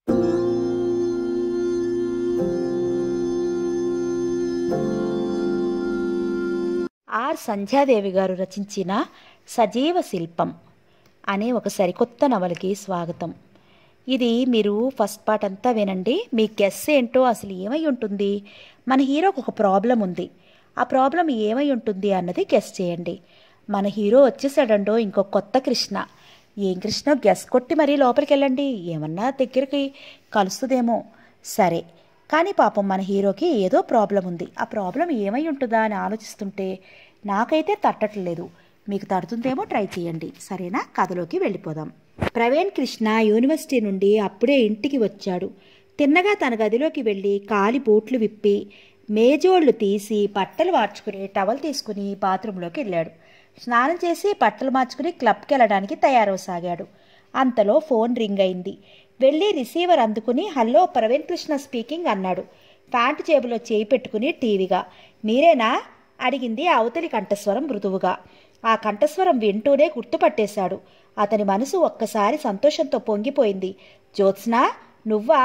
సంధ్యాదేవి గారు రచించిన సజీవ శిల్పం అనే ఒక సరికొత్త నవలకి స్వాగతం. ఇది మీరు ఫస్ట్ పార్ట్ అంతా వినండి. మీ గెస్ ఏంటో, అసలు ఏమై ఉంటుంది. మన హీరోకి ఒక ప్రాబ్లం ఉంది. ఆ ప్రాబ్లం ఏమై ఉంటుంది అన్నది గెస్ చేయండి. మన హీరో వచ్చేసాడండో ఇంకో కొత్త కృష్ణ. ఏం కృష్ణ గెస్ కొట్టి మరీ లోపలికి వెళ్ళండి, ఏమన్నా దగ్గరికి కలుస్తుందేమో. సరే, కానీ పాపం మన హీరోకి ఏదో ప్రాబ్లం ఉంది. ఆ ప్రాబ్లం ఏమై ఉంటుందా అని ఆలోచిస్తుంటే నాకైతే తట్టట్లేదు. మీకు తడుతుందేమో, ట్రై చేయండి. సరేనా? కథలోకి వెళ్ళిపోదాం. ప్రవీణ్ కృష్ణ యూనివర్సిటీ నుండి అప్పుడే ఇంటికి వచ్చాడు. తిన్నగా తన గదిలోకి వెళ్ళి కాలి బూట్లు విప్పి మేజోళ్లు తీసి బట్టలు మార్చుకుని టవల్ తీసుకుని బాత్రూంలోకి వెళ్ళాడు. స్నానం చేసి బట్టలు మార్చుకుని క్లబ్కి వెళ్ళడానికి తయారవసాగాడు. అంతలో ఫోన్ రింగ్ అయింది. వెళ్ళి రిసీవర్ అందుకుని హలో ప్రవీణ్ కృష్ణ స్పీకింగ్ అన్నాడు. ప్యాంటు జేబులో చేయి పెట్టుకుని టీవీగా. మీరేనా అడిగింది అవతలి కంఠస్వరం మృదువుగా. ఆ కంఠస్వరం వింటూనే గుర్తుపట్టేశాడు. అతని మనసు ఒక్కసారి సంతోషంతో పొంగిపోయింది. జ్యోత్స్నా, నువ్వా?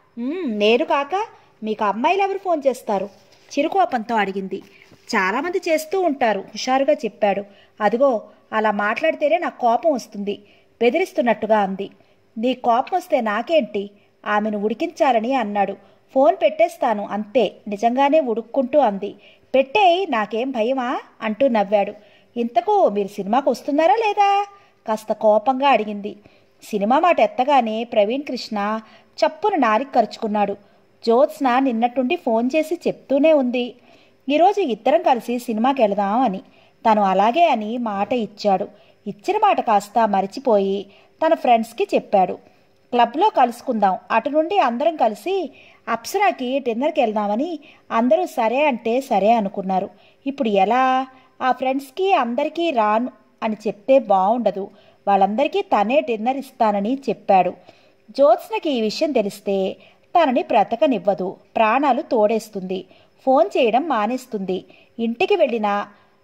నేను కాక మీకు అమ్మాయిలు ఎవరు ఫోన్ చేస్తారు? చిరుకోపంతో అడిగింది. చాలామంది చేస్తూ ఉంటారు, హుషారుగా చెప్పాడు. అదిగో అలా మాట్లాడితేనే నాకు కోపం వస్తుంది, బెదిరిస్తున్నట్టుగా అంది. నీ కోపం వస్తే నాకేంటి? ఆమెను ఉడికించాలని అన్నాడు. ఫోన్ పెట్టేస్తాను అంతే, నిజంగానే ఉడుక్కుంటూ అంది. పెట్టేయి, నాకేం భయమా అంటూ నవ్వాడు. ఇంతకు మీరు సినిమాకు వస్తున్నారా లేదా? కాస్త కోపంగా అడిగింది. సినిమా మాట ఎత్తగానే ప్రవీణ్ కృష్ణ చప్పున నారికి ఖర్చుకున్నాడు. జ్యోత్స్న నిన్నట్టుండి ఫోన్ చేసి చెప్తూనే ఉంది, ఈరోజు ఇద్దరం కలిసి సినిమాకి వెళదాం అని. తను అలాగే అని మాట ఇచ్చాడు. ఇచ్చిన మాట కాస్త మరిచిపోయి తన ఫ్రెండ్స్కి చెప్పాడు. క్లబ్లో కలుసుకుందాం, అటు నుండి అందరం కలిసి అప్సరాకి డిన్నర్కి వెళ్దామని. అందరూ సరే అంటే సరే అనుకున్నారు. ఇప్పుడు ఎలా? ఆ ఫ్రెండ్స్కి అందరికీ రాను అని చెప్తే బాగుండదు. వాళ్ళందరికీ తనే డిన్నర్ ఇస్తానని చెప్పాడు. జ్యోత్స్నకి ఈ విషయం తెలిస్తే తనని బ్రతకనివ్వదు, ప్రాణాలు తోడేస్తుంది, ఫోన్ చేయడం మానేస్తుంది, ఇంటికి వెళ్ళినా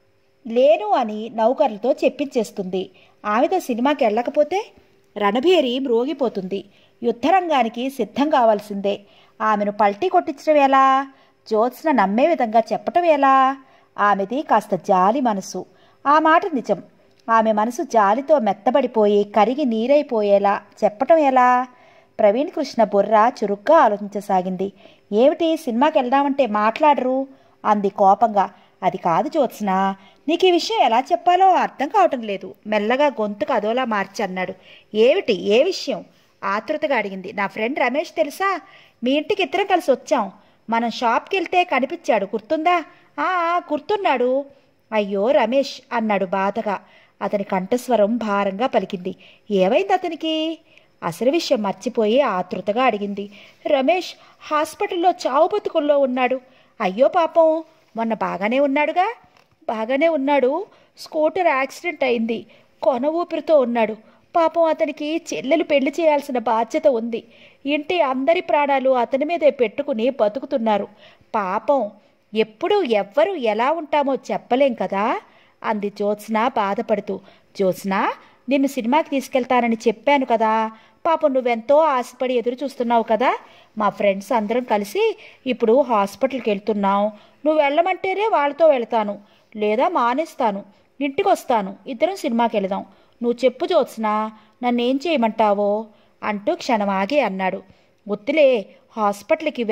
లేను అని నౌకర్లతో చెప్పించేస్తుంది. ఆమెతో సినిమాకి వెళ్ళకపోతే రణభేరి మ్రోగిపోతుంది. యుద్ధరంగానికి సిద్ధం కావాల్సిందే. ఆమెను పల్టీ కొట్టించడం ఎలా? జ్యోత్స్న నమ్మే విధంగా చెప్పటం ఎలా? ఆమెది కాస్త జాలి మనసు. ఆ మాట నిజం. ఆమె మనసు జాలితో మెత్తబడిపోయి కరిగి నీరైపోయేలా చెప్పటం ఎలా? ప్రవీణ్ కృష్ణ బుర్ర చురుగ్గా ఆలోచించసాగింది. ఏమిటి, సినిమాకి వెళ్దామంటే మాట్లాడరు అంది కోపంగా. అది కాదు జ్యోత్స్న, నీకు ఈ విషయం ఎలా చెప్పాలో అర్థం కావటం లేదు. మెల్లగా గొంతుకు అదోలా మార్చి అన్నాడు. ఏమిటి, ఏ విషయం? ఆతృతగా అడిగింది. నా ఫ్రెండ్ రమేష్ తెలుసా? మీ ఇంటికి ఇద్దరం కలిసి వచ్చాం. మనం షాప్కి వెళ్తే కనిపించాడు, గుర్తుందా? గుర్తున్నాడు. అయ్యో రమేష్ అన్నాడు బాధగా. అతని కంఠస్వరం భారంగా పలికింది. ఏమైంది అతనికి? అసలు విషయం మర్చిపోయి ఆతృతగా అడిగింది. రమేష్ హాస్పిటల్లో చావు బతుకుల్లో ఉన్నాడు. అయ్యో పాపం, మొన్న బాగానే ఉన్నాడుగా? బాగానే ఉన్నాడు. స్కూటర్ యాక్సిడెంట్ అయింది, కొన ఊపిరితో ఉన్నాడు. పాపం అతనికి చెల్లెలు పెళ్లి చేయాల్సిన బాధ్యత ఉంది. ఇంటి అందరి ప్రాణాలు అతని మీదే పెట్టుకుని బతుకుతున్నారు. పాపం, ఎప్పుడు ఎవ్వరు ఎలా ఉంటామో చెప్పలేం కదా అంది జ్యోత్స్న బాధపడుతూ. జ్యోత్స్న, నిన్ను సినిమాకి తీసుకెళ్తానని చెప్పాను కదా. పాపం నువ్వెంతో ఆశపడి ఎదురు చూస్తున్నావు కదా. మా ఫ్రెండ్స్ అందరం కలిసి ఇప్పుడు హాస్పిటల్కి వెళ్తున్నాం. నువ్వు వెళ్ళమంటేనే వాళ్ళతో వెళ్తాను, లేదా మానేస్తాను, ఇంటికి వస్తాను, ఇద్దరం సినిమాకి వెళదాం. నువ్వు చెప్పు జ్యోత్స్న, నన్నేం చేయమంటావో అంటూ క్షణం ఆగి అన్నాడు. వద్దులే, హాస్పిటల్కి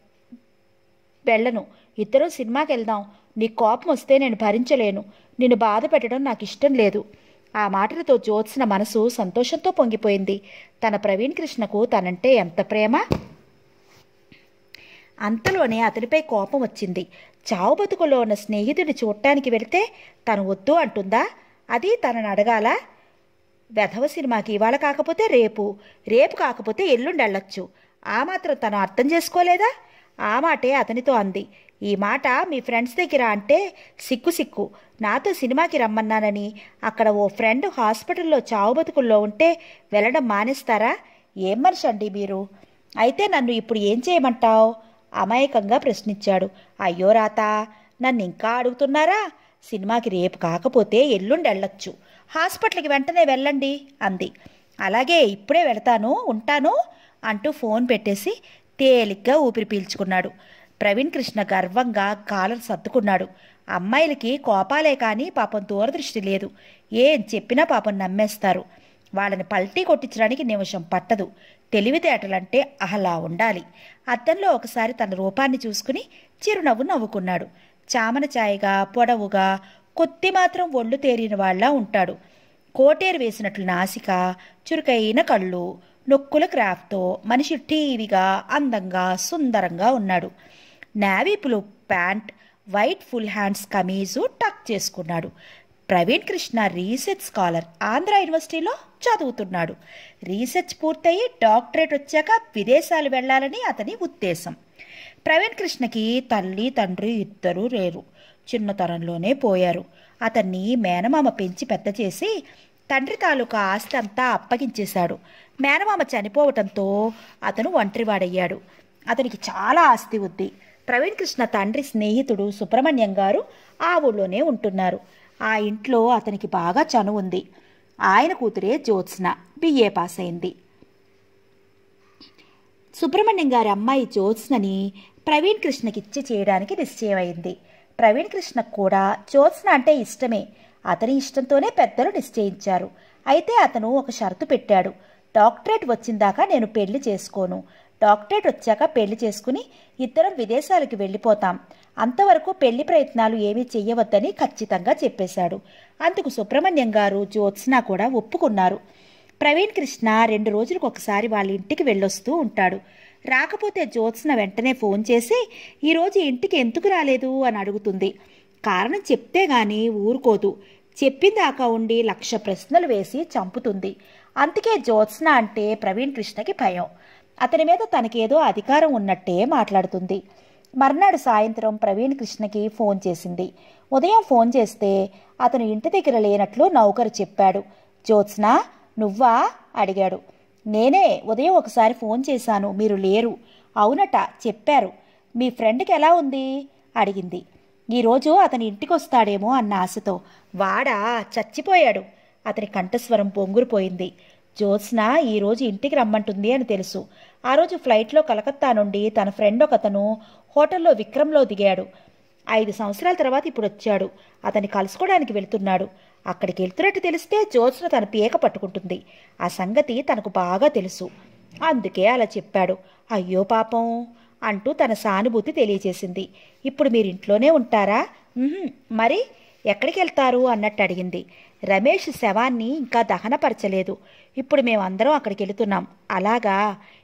వెళ్ళను, ఇద్దరం సినిమాకి వెళ్దాం. నీ కోపం వస్తే నేను భరించలేను, నిన్ను బాధ పెట్టడం నాకు ఇష్టం లేదు. ఆ మాటలతో జ్యోత్స్న మనసు సంతోషంతో పొంగిపోయింది. తన ప్రవీణ్ కృష్ణకు తనంటే ఎంత ప్రేమ! అంతలోనే అతనిపై కోపం వచ్చింది. చావు బతుకులో ఉన్న స్నేహితుడిని చూడటానికి వెళితే తను వద్దు అంటుందా? అది తనని అడగాల? వెధవ సినిమాకి ఇవాళ కాకపోతే రేపు, రేపు కాకపోతే ఎల్లుండి వెళ్ళొచ్చు. ఆ మాత్రం తను అర్థం చేసుకోలేదా? ఆ మాటే అతనితో అంది. ఈ మాట మీ ఫ్రెండ్స్ దగ్గర అంటే సిక్కు. నాతో సినిమాకి రమ్మన్నానని అక్కడ ఓ ఫ్రెండ్ హాస్పిటల్లో చావు బతుకుల్లో ఉంటే వెళ్ళడం మానేస్తారా? ఏం మనిషి అండి మీరు? అయితే నన్ను ఇప్పుడు ఏం చేయమంటావు అమాయకంగా ప్రశ్నించాడు. అయ్యో రాత, నన్ను ఇంకా అడుగుతున్నారా? సినిమాకి రేపు కాకపోతే ఎల్లుండి వెళ్ళొచ్చు, హాస్పిటల్కి వెంటనే వెళ్ళండి అంది. అలాగే, ఇప్పుడే వెళతాను, ఉంటాను అంటూ ఫోన్ పెట్టేసి తేలిగ్గా ఊపిరి పీల్చుకున్నాడు. ప్రవీణ్ కృష్ణ గర్వంగా కాలర్ సర్దుకున్నాడు. అమ్మాయిలకి కోపాలే కానీ పాపం దూరదృష్టి లేదు. ఏం చెప్పినా పాపం నమ్మేస్తారు. వాళ్ళని పల్టీ కొట్టించడానికి నిమిషం పట్టదు. తెలివితేటలంటే అలా ఉండాలి. అద్దంలో ఒకసారి తన రూపాన్ని చూసుకుని చిరునవ్వు నవ్వుకున్నాడు. చామన ఛాయగా, పొడవుగా, కొద్ది మాత్రం ఒళ్ళు తేరిన వాళ్ళ ఉంటాడు. కోటేరు వేసినట్లు నాసిక, చురుకైన కళ్ళు, నొక్కుల క్రాఫ్ట్తో మనిషి టీవీగా, అందంగా, సుందరంగా ఉన్నాడు. Navy blue pant, white full hands కమీజు టక్ చేసుకున్నాడు. ప్రవీణ్ కృష్ణ రీసెర్చ్ స్కాలర్, ఆంధ్ర యూనివర్సిటీలో చదువుతున్నాడు. రీసెర్చ్ పూర్తయి డాక్టరేట్ వచ్చాక విదేశాలు వెళ్లాలని అతని ఉద్దేశం. ప్రవీణ్ కృష్ణకి తల్లి తండ్రి ఇద్దరూ లేరు. చిన్నతనంలోనే పోయారు. అతన్ని మేనమామ పెంచి పెద్ద చేసి తండ్రి తాలూకా ఆస్తి అంతా అప్పగించేశాడు. మేనమామ చనిపోవటంతో అతను ఒంటరివాడయ్యాడు. అతనికి చాలా ఆస్తి ఉంది. ప్రవీణ్ కృష్ణ తండ్రి స్నేహితుడు సుబ్రహ్మణ్యం గారు ఆ ఊళ్ళోనే ఉంటున్నారు. ఆ ఇంట్లో అతనికి బాగా చనువు ఉంది. ఆయన కూతురే జ్యోత్స్న బిఏ పాస్ అయింది. సుబ్రహ్మణ్యం గారి అమ్మాయి జ్యోత్స్నని ప్రవీణ్ కృష్ణకిచ్చి చేయడానికి నిశ్చయమైంది. ప్రవీణ్ కృష్ణకు కూడా జ్యోత్స్న అంటే ఇష్టమే. అతని ఇష్టంతోనే పెద్దలు నిశ్చయించారు. అయితే అతను ఒక షరతు పెట్టాడు. డాక్టరేట్ వచ్చిందాకా నేను పెళ్లి చేసుకోను. డాక్టరేట్ వచ్చాక పెళ్లి చేసుకుని ఇద్దరం విదేశాలకు వెళ్ళిపోతాం. అంతవరకు పెళ్లి ప్రయత్నాలు ఏమీ చెయ్యవద్దని ఖచ్చితంగా చెప్పేశాడు. అందుకు సుబ్రహ్మణ్యం గారు, జ్యోత్స్న కూడా ఒప్పుకున్నారు. ప్రవీణ్ కృష్ణ 2 రోజులకు ఒకసారి వాళ్ళ ఇంటికి వెళ్ళొస్తూ ఉంటాడు. రాకపోతే జ్యోత్స్న వెంటనే ఫోన్ చేసి ఈరోజు ఇంటికి ఎందుకు రాలేదు అని అడుగుతుంది. కారణం చెప్తే గాని ఊరుకోదు. చెప్పిందాకా ఉండి 1,00,000 ప్రశ్నలు వేసి చంపుతుంది. అందుకే జ్యోత్స్న అంటే ప్రవీణ్ కృష్ణకి భయం. అతని మీద తనకేదో అధికారం ఉన్నట్టే మాట్లాడుతుంది. మర్నాడు సాయంత్రం ప్రవీణ్ కృష్ణకి ఫోన్ చేసింది. ఉదయం ఫోన్ చేస్తే అతను ఇంటి దగ్గర లేనట్లు నౌకరు చెప్పాడు. జ్యోత్స్న నువ్వా అడిగాడు. నేనే, ఉదయం ఒకసారి ఫోన్ చేశాను, మీరు లేరు. అవునట, చెప్పారు. మీ ఫ్రెండ్కి ఎలా ఉంది అడిగింది. ఈరోజు అతని ఇంటికి వస్తాడేమో అన్న ఆశతో. వాడా చచ్చిపోయాడు. అతని కంఠస్వరం పొంగురుపోయింది. జ్యోత్స్న ఈరోజు ఇంటికి రమ్మంటుంది అని తెలుసు. ఆ రోజు ఫ్లైట్లో కలకత్తా నుండి తన ఫ్రెండ్ ఒకతను హోటల్లో విక్రమ్లో దిగాడు. 5 సంవత్సరాల తర్వాత ఇప్పుడు వచ్చాడు. అతన్ని కలుసుకోవడానికి వెళుతున్నాడు. అక్కడికి వెళ్తున్నట్టు తెలిస్తే జ్యోత్స్న తన పీక పట్టుకుంటుంది. ఆ సంగతి తనకు బాగా తెలుసు. అందుకే అలా చెప్పాడు. అయ్యో పాపం అంటూ తన సానుభూతి తెలియజేసింది. ఇప్పుడు మీరింట్లోనే ఉంటారా? మరి ఎక్కడికి వెళ్తారు అన్నట్టు అడిగింది. రమేష్ శవాన్ని ఇంకా దహనపరచలేదు. ఇప్పుడు మేమందరం అక్కడికి వెళుతున్నాం. అలాగా?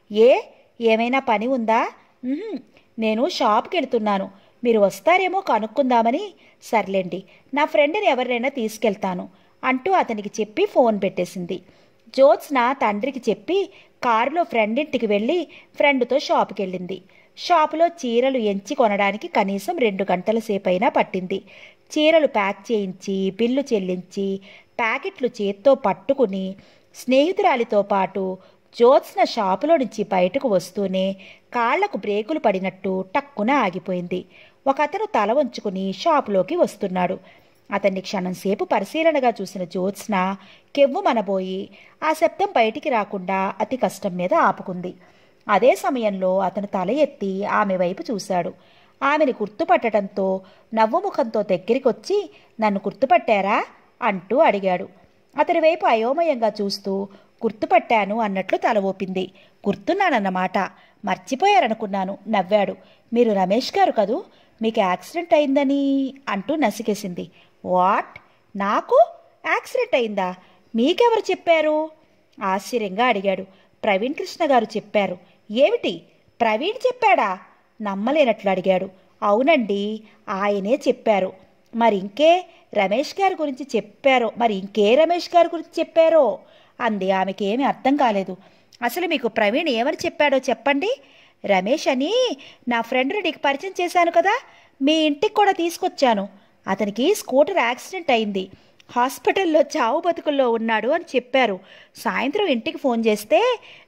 ఏమైనా పని ఉందా? నేను షాప్కి వెళుతున్నాను. మీరు వస్తారేమో కనుక్కుందామని. సర్లేండి, నా ఫ్రెండ్ని ఎవరినైనా తీసుకెళ్తాను అంటూ అతనికి చెప్పి ఫోన్ పెట్టేసింది. జ్యోత్స్న తండ్రికి చెప్పి కారులో ఫ్రెండ్ ఇంటికి వెళ్ళి ఫ్రెండ్తో షాపుకి వెళ్ళింది. షాపులో చీరలు ఎంచి కొనడానికి కనీసం 2 గంటల సేపైనా పట్టింది. చీరలు ప్యాక్ చేయించి, బిల్లు చెల్లించి, ప్యాకెట్లు చేత్తో పట్టుకుని స్నేహితురాలితో పాటు జ్యోత్స్న షాపులో నుంచి బయటకు వస్తూనే కాళ్లకు బ్రేకులు పడినట్టు టక్కున ఆగిపోయింది. ఒకతను తల వంచుకుని షాపులోకి వస్తున్నాడు. అతన్ని క్షణంసేపు పరిశీలనగా చూసిన జ్యోత్స్న కెవ్వు మనబోయి ఆ శబ్దం బయటికి రాకుండా అతి కష్టం మీద ఆపుకుంది. అదే సమయంలో అతను తల ఎత్తి ఆమె వైపు చూశాడు. ఆమెను గుర్తుపట్టడంతో నవ్వుముఖంతో దగ్గరికొచ్చి నన్ను గుర్తుపట్టారా అంటూ అడిగాడు. అతని వైపు అయోమయంగా చూస్తూ గుర్తుపట్టాను అన్నట్లు తల ఊపింది. గుర్తున్నానన్నమాట, మర్చిపోయారనుకున్నాను నవ్వాడు. మీరు రమేష్ గారు కదూ, మీకు యాక్సిడెంట్ అయిందని అంటూ నసికేసింది. వాట్? నాకు యాక్సిడెంట్ అయిందా? మీకెవరు చెప్పారు? ఆశ్చర్యంగా అడిగాడు. ప్రవీణ్ కృష్ణ గారు చెప్పారు. ఏమిటి, ప్రవీణ్ చెప్పాడా? నమ్మలేనట్లు అడిగాడు. అవునండి, ఆయనే చెప్పారు. మరింకే రమేష్ గారి గురించి చెప్పారో రమేష్ గారి గురించి చెప్పారో అంది. ఆమెకేమీ అర్థం కాలేదు. అసలు మీకు ప్రవీణ్ ఏమని చెప్పాడో చెప్పండి. రమేష్ అని నా ఫ్రెండ్ని నీకు పరిచయం చేశాను కదా, మీ ఇంటికి కూడా తీసుకొచ్చాను. అతనికి స్కూటర్ యాక్సిడెంట్ అయింది, హాస్పిటల్లో చావు బతుకుల్లో ఉన్నాడు అని చెప్పారు. సాయంత్రం ఇంటికి ఫోన్ చేస్తే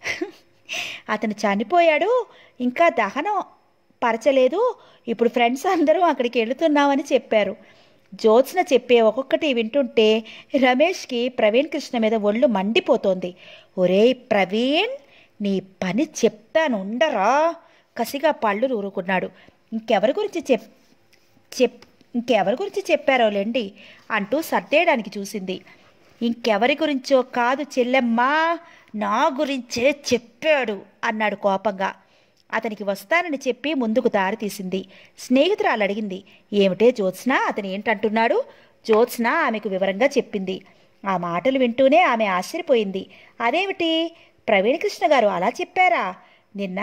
అతను చనిపోయాడు, ఇంకా దహనం పరచలేదు, ఇప్పుడు ఫ్రెండ్స్ అందరూ అక్కడికి వెళుతున్నామని చెప్పారు. జ్యోత్స్న చెప్పే ఒక్కొక్కటి వింటుంటే రమేష్కి ప్రవీణ్ కృష్ణ మీద ఒళ్ళు మండిపోతోంది. ఒరేయ్ ప్రవీణ్, నీ పని చెప్తాను ఉండరా. కసిగా పళ్ళు నూరుకున్నాడు. ఇంకెవరి గురించి చెప్ చెప్ ఇంకెవరి గురించి చెప్పారోలేండి అంటూ సర్దేయడానికి చూసింది. ఇంకెవరి గురించో కాదు చెల్లెమ్మా, నా గురించే చెప్పాడు అన్నాడు కోపంగా. అతనికి వస్తానని చెప్పి ముందుకు దారి తీసింది. స్నేహితురాలు అడిగింది, ఏమిటే జ్యోత్స్న, అతను ఏంటంటున్నాడు? జ్యోత్స్న ఆమెకు వివరంగా చెప్పింది. ఆ మాటలు వింటూనే ఆమె ఆశ్చర్యపోయింది. అదేమిటి, ప్రవీణకృష్ణ గారు అలా చెప్పారా? నిన్న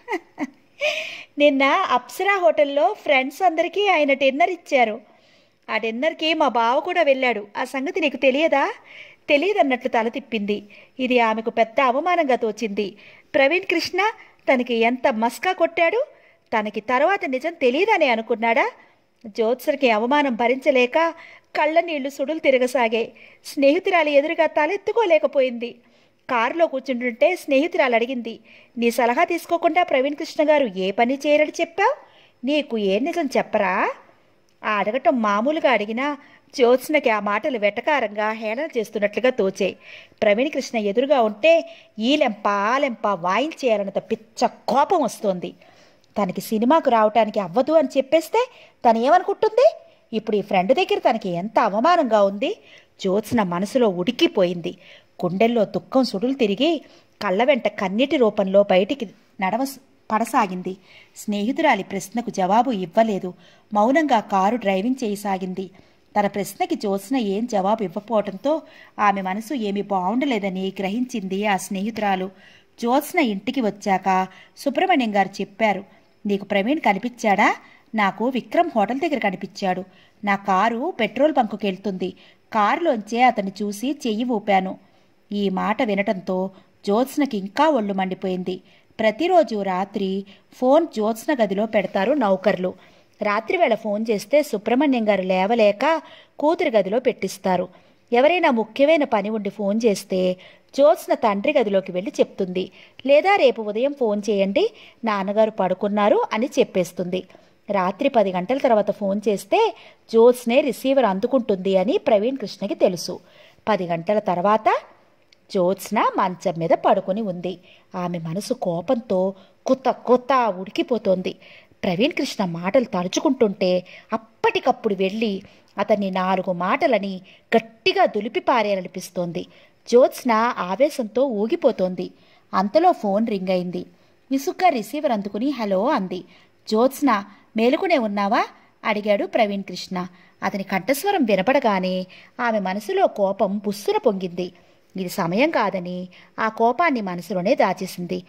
నిన్న అప్సరా హోటల్లో ఫ్రెండ్స్ అందరికీ ఆయన డిన్నర్ ఇచ్చారు. ఆ డిన్నర్కి మా బావ కూడా వెళ్ళాడు. ఆ సంగతి నీకు తెలియదా? తెలియదన్నట్లు తల తిప్పింది. ఇది ఆమెకు పెద్ద అవమానంగా తోచింది. ప్రవీణ్ కృష్ణ తనకి ఎంత మస్కా కొట్టాడు. తనకి తర్వాత నిజం తెలియదని అనుకున్నాడా? జ్యోత్సర్కి అవమానం భరించలేక కళ్ళ నీళ్లు సుడులు తిరగసాగే. స్నేహితురాలి ఎదురుగా తలెత్తుకోలేకపోయింది. కారులో కూర్చుంటుంటే స్నేహితురాలు అడిగింది, నీ సలహా తీసుకోకుండా ప్రవీణ్ కృష్ణ గారు ఏ పని చేయరని చెప్పావు? నీకు ఏ నిజం చెప్పరా? ఆ అడగటం మామూలుగా అడిగినా జ్యోత్స్నకి ఆ మాటలు వెటకారంగా హేళన చేస్తున్నట్లుగా తోచాయి. ప్రవీణ్ కృష్ణ ఎదురుగా ఉంటే ఈ లెంప ఆ లెంప వాయించేయాలన్నంత పిచ్చ కోపం వస్తోంది. తనకి సినిమాకు రావటానికి అవ్వదు అని చెప్పేస్తే తను ఏమనుకుంటుంది? ఇప్పుడు ఈ ఫ్రెండ్ దగ్గర తనకి ఎంత అవమానంగా ఉంది. జ్యోత్స్న మనసులో ఉడికిపోయింది. గుండెల్లో దుఃఖం సుడులు తిరిగి కళ్ళ వెంట కన్నీటి రూపంలో బయటికి పడసాగింది. స్నేహితురాలి ప్రశ్నకు జవాబు ఇవ్వలేదు. మౌనంగా కారు డ్రైవింగ్ చేయసాగింది. తన ప్రశ్నకి జ్యోత్స్న ఏం జవాబు ఇవ్వకపోవడంతో ఆమె మనసు ఏమీ బాగుండలేదని గ్రహించింది ఆ స్నేహితురాలు. జ్యోత్స్న ఇంటికి వచ్చాక సుబ్రహ్మణ్యం గారు చెప్పారు, నీకు ప్రవీణ్ కనిపించాడా? నాకు విక్రమ్ హోటల్ దగ్గర కనిపించాడు. నా కారు పెట్రోల్ బంకుకి వెళ్తుంది. కారులోంచే అతన్ని చూసి చెయ్యి ఊపాను. ఈ మాట వినటంతో జ్యోత్స్నకి ఇంకా ఒళ్ళు మండిపోయింది. ప్రతిరోజు రాత్రి ఫోన్ జ్యోత్స్న గదిలో పెడతారు నౌకర్లు. రాత్రివేళ ఫోన్ చేస్తే సుబ్రహ్మణ్యం గారు లేవలేక కూతురి గదిలో పెట్టిస్తారు. ఎవరైనా ముఖ్యమైన పని ఉండి ఫోన్ చేస్తే జ్యోత్స్న తండ్రి గదిలోకి వెళ్ళి చెప్తుంది. లేదా రేపు ఉదయం ఫోన్ చేయండి, నాన్నగారు పడుకున్నారు అని చెప్పేస్తుంది. రాత్రి 10 గంటల తర్వాత ఫోన్ చేస్తే జ్యోత్స్నే రిసీవర్ అందుకుంటుంది అని ప్రవీణ్ కృష్ణకి తెలుసు. 10 గంటల తర్వాత జ్యోత్స్న మంచం మీద పడుకుని ఉంది. ఆమె మనసు కోపంతో కొత్త కొత్త ఉడికిపోతోంది. ప్రవీణ్ కృష్ణ మాటలు తలుచుకుంటుంటే అప్పటికప్పుడు వెళ్ళి అతన్ని 4 మాటలని గట్టిగా దులిపి పారేయాలనిపిస్తోంది. జ్యోత్స్న ఆవేశంతో ఊగిపోతోంది. అంతలో ఫోన్ రింగ్ అయింది. విసుగ్గా రిసీవర్ అందుకుని హలో అంది. జ్యోత్స్న, మేలుకునే ఉన్నావా? అడిగాడు ప్రవీణ్ కృష్ణ. అతని కంఠస్వరం వినపడగానే ఆమె మనసులో కోపం బుస్సున పొంగింది. ఇది సమయం కాదని ఆ కోపాన్ని మనసులోనే దాచేసింది.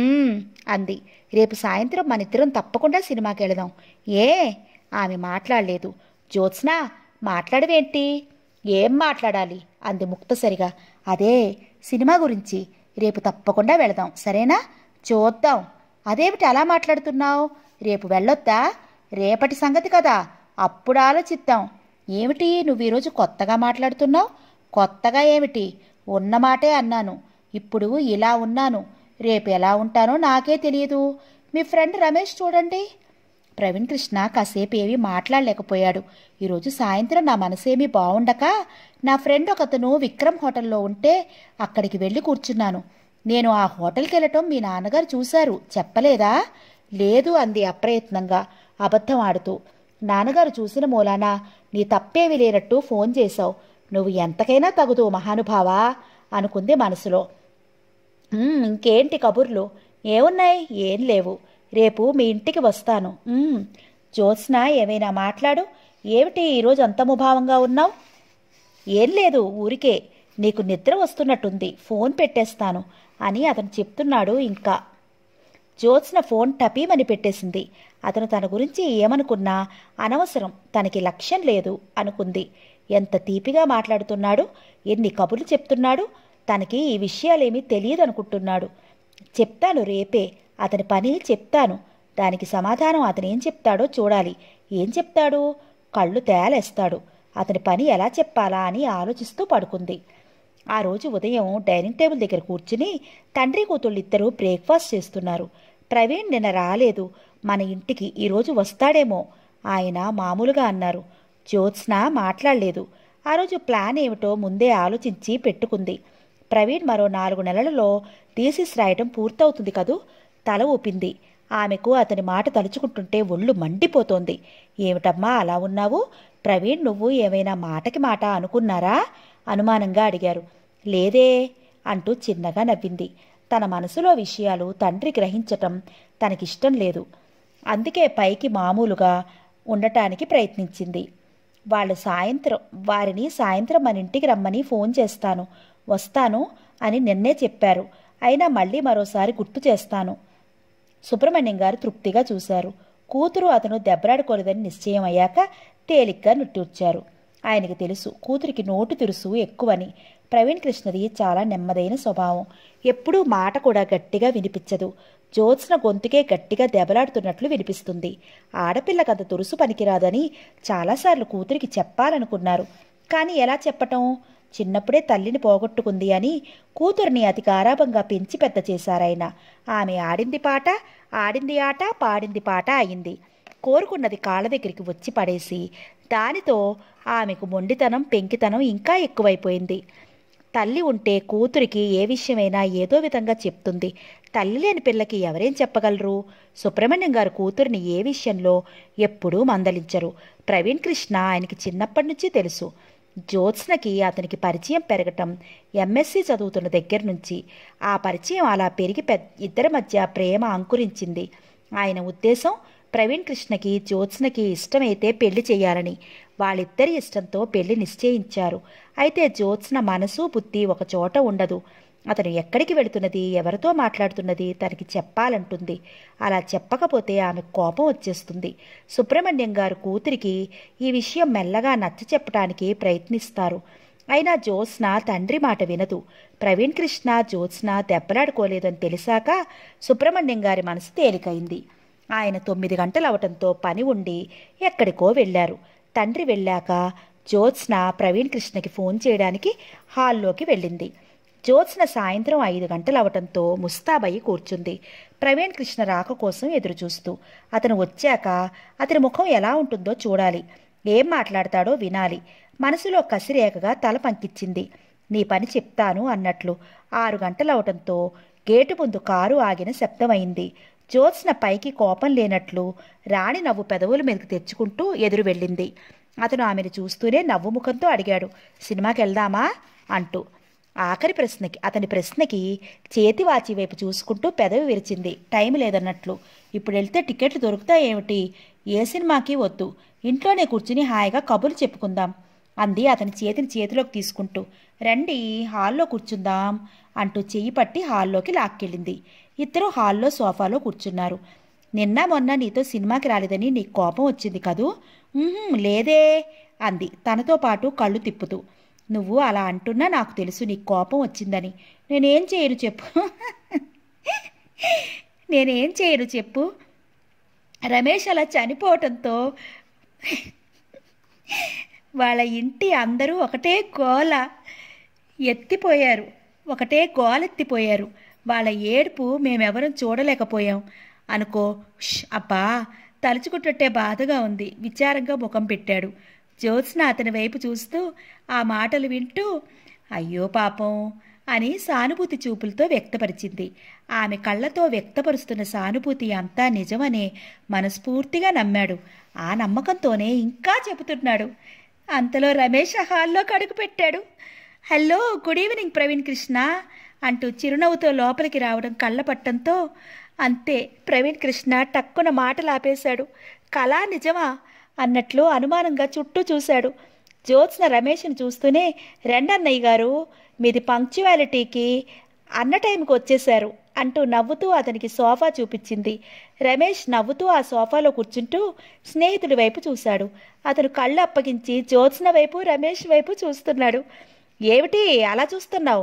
అంది. రేపు సాయంత్రం మనిద్దరం తప్పకుండా సినిమాకి వెళదాం. ఏ? ఆమె మాట్లాడలేదు. జ్యోత్స్న, మాట్లాడవేంటి? ఏం మాట్లాడాలి అంది ముక్తసరిగా. అదే సినిమా గురించి. రేపు తప్పకుండా వెళదాం, సరేనా? చూద్దాం. అదేమిటి అలా మాట్లాడుతున్నావు? రేపు వెళ్ళొద్దా? రేపటి సంగతి కదా, అప్పుడు ఆలోచిద్దాం. ఏమిటి నువ్వు ఈరోజు కొత్తగా మాట్లాడుతున్నావు? కొత్తగా ఏమిటి, ఉన్నమాటే అన్నాను. ఇప్పుడు ఇలా ఉన్నాను, రేపు ఎలా ఉంటానో నాకే తెలియదు. మీ ఫ్రెండ్ రమేష్ చూడండి. ప్రవీణ్ కృష్ణ కాసేపు ఏమీ మాట్లాడలేకపోయాడు. ఈరోజు సాయంత్రం నా మనసేమీ బాగుండక నా ఫ్రెండ్ ఒకతను విక్రమ్ హోటల్లో ఉంటే అక్కడికి వెళ్ళి కూర్చున్నాను. నేను ఆ హోటల్కి వెళ్ళటం మీ నాన్నగారు చూశారు, చెప్పలేదా? లేదు అంది అప్రయత్నంగా, అబద్ధం ఆడుతూ. నాన్నగారు చూసిన మూలాన నీ తప్పేవి లేనట్టు ఫోన్ చేశావు. నువ్వు ఎంతకైనా తగుదు మహానుభావా అనుకుంది మనసులో. ఇంకేంటి కబుర్లు? ఏమున్నాయి? ఏం లేవు. రేపు మీ ఇంటికి వస్తాను. జ్యోత్స్న, ఏమైనా మాట్లాడు. ఏమిటి ఈరోజు అంత ముభావంగా ఉన్నావు? ఏం లేదు, ఊరికే. నీకు నిద్ర వస్తున్నట్టుంది, ఫోన్ పెట్టేస్తాను అని అతను చెప్తున్నాడు. ఇంకా జ్యోత్స్న ఫోన్ టపీమని పెట్టేసింది. అతను తన గురించి ఏమనుకున్నా అనవసరం, తనకి లక్ష్యం లేదు అనుకుంది. ఎంత తీపిగా మాట్లాడుతున్నాడు, ఎన్ని కబుర్లు చెప్తున్నాడు. తనకి ఈ విషయాలేమీ తెలియదనుకుంటున్నాడు. చెప్తాను రేపే, అతని పని చెప్తాను. దానికి సమాధానం అతనేం చెప్తాడో చూడాలి. ఏం చెప్తాడు? కళ్ళు తేలేస్తాడు. అతని పని ఎలా చెప్పాలా అని ఆలోచిస్తూ పడుకుంది. ఆ రోజు ఉదయం డైనింగ్ టేబుల్ దగ్గర కూర్చుని తండ్రి కూతుళ్ళిద్దరూ బ్రేక్ఫాస్ట్ చేస్తున్నారు. ప్రవీణ్ నిన్న రాలేదు మన ఇంటికి, ఈరోజు వస్తాడేమో ఆయన మామూలుగా అన్నారు. జ్యోత్స్న మాట్లాడలేదు. ఆ రోజు ప్లాన్ ఏమిటో ముందే ఆలోచించి పెట్టుకుంది. ప్రవీణ్ మరో 4 నెలలలో థీసిస్ రాయటం పూర్తవుతుంది కదూ. తల ఊపింది. ఆమెకు అతని మాట తలుచుకుంటుంటే ఒళ్ళు మండిపోతోంది. ఏమిటమ్మా అలా ఉన్నావు? ప్రవీణ్ నువ్వు ఏమైనా మాటకి మాట అనుకున్నారా? అనుమానంగా అడిగారు. లేదే అంటూ చిన్నగా నవ్వింది. తన మనసులో విషయాలు తండ్రి గ్రహించటం తనకిష్టం లేదు. అందుకే పైకి మామూలుగా ఉండటానికి ప్రయత్నించింది. వారిని సాయంత్రం మన ఇంటికి రమ్మని ఫోన్ చేస్తాను, వస్తాను అని నిన్నే చెప్పారు. అయినా మళ్ళీ మరోసారి గుర్తు చేస్తాను. సుబ్రహ్మణ్యం గారు తృప్తిగా చూశారు. కూతురు అతను దెబ్బలాడుకోలేదని నిశ్చయం అయ్యాక తేలిగ్గా నిట్టూర్చారు. ఆయనకి తెలుసు కూతురికి నోటు తురుసు ఎక్కువని. ప్రవీణ్ కృష్ణది చాలా నెమ్మదైన స్వభావం. ఎప్పుడూ మాట కూడా గట్టిగా వినిపించదు. జ్యోత్స్న గొంతుకే గట్టిగా దెబ్బలాడుతున్నట్లు వినిపిస్తుంది. ఆడపిల్లకంత తురుసు పనికిరాదని చాలాసార్లు కూతురికి చెప్పాలనుకున్నారు. కానీ ఎలా చెప్పటం? చిన్నప్పుడే తల్లిని పోగొట్టుకుంది అని కూతుర్ని అతి గారాబంగా పెంచి పెద్ద చేశారాయన. ఆమె ఆడింది పాట, ఆడింది ఆట, పాడింది పాట అయింది. కోరుకున్నది కాళ్ళ దగ్గరికి వచ్చి పడేసి దానితో ఆమెకు మొండితనం, పెంకితనం ఇంకా ఎక్కువైపోయింది. తల్లి ఉంటే కూతురికి ఏ విషయమైనా ఏదో విధంగా చెప్తుంది. తల్లి లేని పిల్లకి ఎవరేం చెప్పగలరు? సుబ్రహ్మణ్యం గారు కూతురిని ఏ విషయంలో ఎప్పుడూ మందలించరు. ప్రవీణ్ కృష్ణ ఆయనకి చిన్నప్పటి నుంచి తెలుసు. జ్యోత్స్నకి అతనికి పరిచయం పెరగటం ఎంఎస్సీ చదువుతున్న దగ్గర నుంచి. ఆ పరిచయం అలా పెరిగి ఇద్దరి మధ్య ప్రేమ అంకురించింది. ఆయన ఉద్దేశం ప్రవీణ్ కృష్ణకి జ్యోత్స్నకి ఇష్టమైతే పెళ్లి చేయాలని. వాళ్ళిద్దరి ఇష్టంతో పెళ్లి నిశ్చయించారు. అయితే జ్యోత్స్న మనసు బుద్ధి ఒక చోట ఉండదు. అతను ఎక్కడికి వెళుతున్నది, ఎవరితో మాట్లాడుతున్నది తనకి చెప్పాలంటుంది. అలా చెప్పకపోతే ఆమె కోపం వచ్చేస్తుంది. సుబ్రహ్మణ్యం గారు కూతురికి ఈ విషయం మెల్లగా నచ్చ చెప్పడానికి ప్రయత్నిస్తారు. అయినా జ్యోత్స్న తండ్రి మాట వినదు. ప్రవీణ్ కృష్ణ జ్యోత్స్న దెబ్బలాడుకోలేదని తెలిసాక సుబ్రహ్మణ్యం గారి మనసు తేలికైంది. ఆయన 9 గంటలు అవటంతో పని ఉండి ఎక్కడికో వెళ్లారు. తండ్రి వెళ్ళాక జ్యోత్స్న ప్రవీణ్ కృష్ణకి ఫోన్ చేయడానికి హాల్లోకి వెళ్ళింది. జ్యోత్స్న సాయంత్రం 5 గంటలు అవటంతో ముస్తాబయ్యి కూర్చుంది. ప్రవీణ్ కృష్ణ రాక కోసం ఎదురుచూస్తూ. అతను వచ్చాక అతని ముఖం ఎలా ఉంటుందో చూడాలి. ఏం మాట్లాడతాడో వినాలి. మనసులో కసిరేకగా తల పంకిచ్చింది. నీ పని చెప్తాను అన్నట్లు. 6 గంటలు అవటంతో గేటు ముందు కారు ఆగిన శబ్దమైంది. జ్యోత్స్న పైకి కోపం లేనట్లు రాణి నవ్వు పెదవుల మీదకి తెచ్చుకుంటూ ఎదురు వెళ్ళింది. అతను ఆమెను చూస్తూనే నవ్వు ముఖంతో అడిగాడు, సినిమాకి వెళ్దామా అంటూ. అతని ప్రశ్నకి చేతివాచి వైపు చూసుకుంటూ పెదవి విరిచింది. టైం లేదన్నట్లు. ఇప్పుడు వెళ్తే టికెట్లు దొరుకుతాయేమిటి? ఏ సినిమాకి వద్దు, ఇంట్లోనే కూర్చుని హాయిగా కబుర్లు చెప్పుకుందాం అంది అతని చేతిని చేతిలోకి తీసుకుంటూ. రండి హాల్లో కూర్చుందాం అంటూ చెయ్యి పట్టి హాల్లోకి లాక్కెళ్ళింది. ఇద్దరూ హాల్లో సోఫాలో కూర్చున్నారు. నిన్న మొన్న నీతో సినిమాకి రాలేదని నీకు కోపం వచ్చింది కదూ? లేదే అంది తనతో పాటు కళ్ళు తిప్పుతూ. నువ్వు అలా అంటున్నా నాకు తెలుసు నీకు కోపం వచ్చిందని. నేనేం చేయను చెప్పు. రమేష్ అలా చనిపోవటంతో వాళ్ళ ఇంటి అందరూ ఒకటే గోలెత్తిపోయారు. వాళ్ళ ఏడుపు మేమెవరం చూడలేకపోయాం అనుకో. అబ్బా, తలుచుకుంటుంటే బాధగా ఉంది. విచారంగా ముఖం పెట్టాడు. జ్యోత్స్న అతని వైపు చూస్తూ ఆ మాటలు వింటూ అయ్యో పాపం అని సానుభూతి చూపులతో వ్యక్తపరిచింది. ఆమె కళ్ళతో వ్యక్తపరుస్తున్న సానుభూతి అంతా నిజమనే మనస్ఫూర్తిగా నమ్మాడు. ఆ నమ్మకంతోనే ఇంకా చెబుతున్నాడు. అంతలో రమేష్ హాల్లో అడుగు పెట్టాడు. Hello, good evening Praveen Krishna అంటూ చిరునవ్వుతో లోపలికి రావడం కళ్ళపట్టంతో అంతే. ప్రవీణ్ కృష్ణ టక్కున మాటలు ఆపేశాడు. కళా నిజమా అన్నట్లు అనుమానంగా చుట్టూ చూశాడు. జ్యోత్స్న రమేష్ని చూస్తూనే, రెండన్నయ్య గారు మీది పంక్చువాలిటీకి అన్న టైంకి వచ్చేశారు అంటూ నవ్వుతూ అతనికి సోఫా చూపించింది. రమేష్ నవ్వుతూ ఆ సోఫాలో కూర్చుంటూ స్నేహితుడి వైపు చూశాడు. అతను కళ్ళు అప్పగించి జ్యోత్స్న వైపు రమేష్ వైపు చూస్తున్నాడు. ఏమిటి అలా చూస్తున్నావు?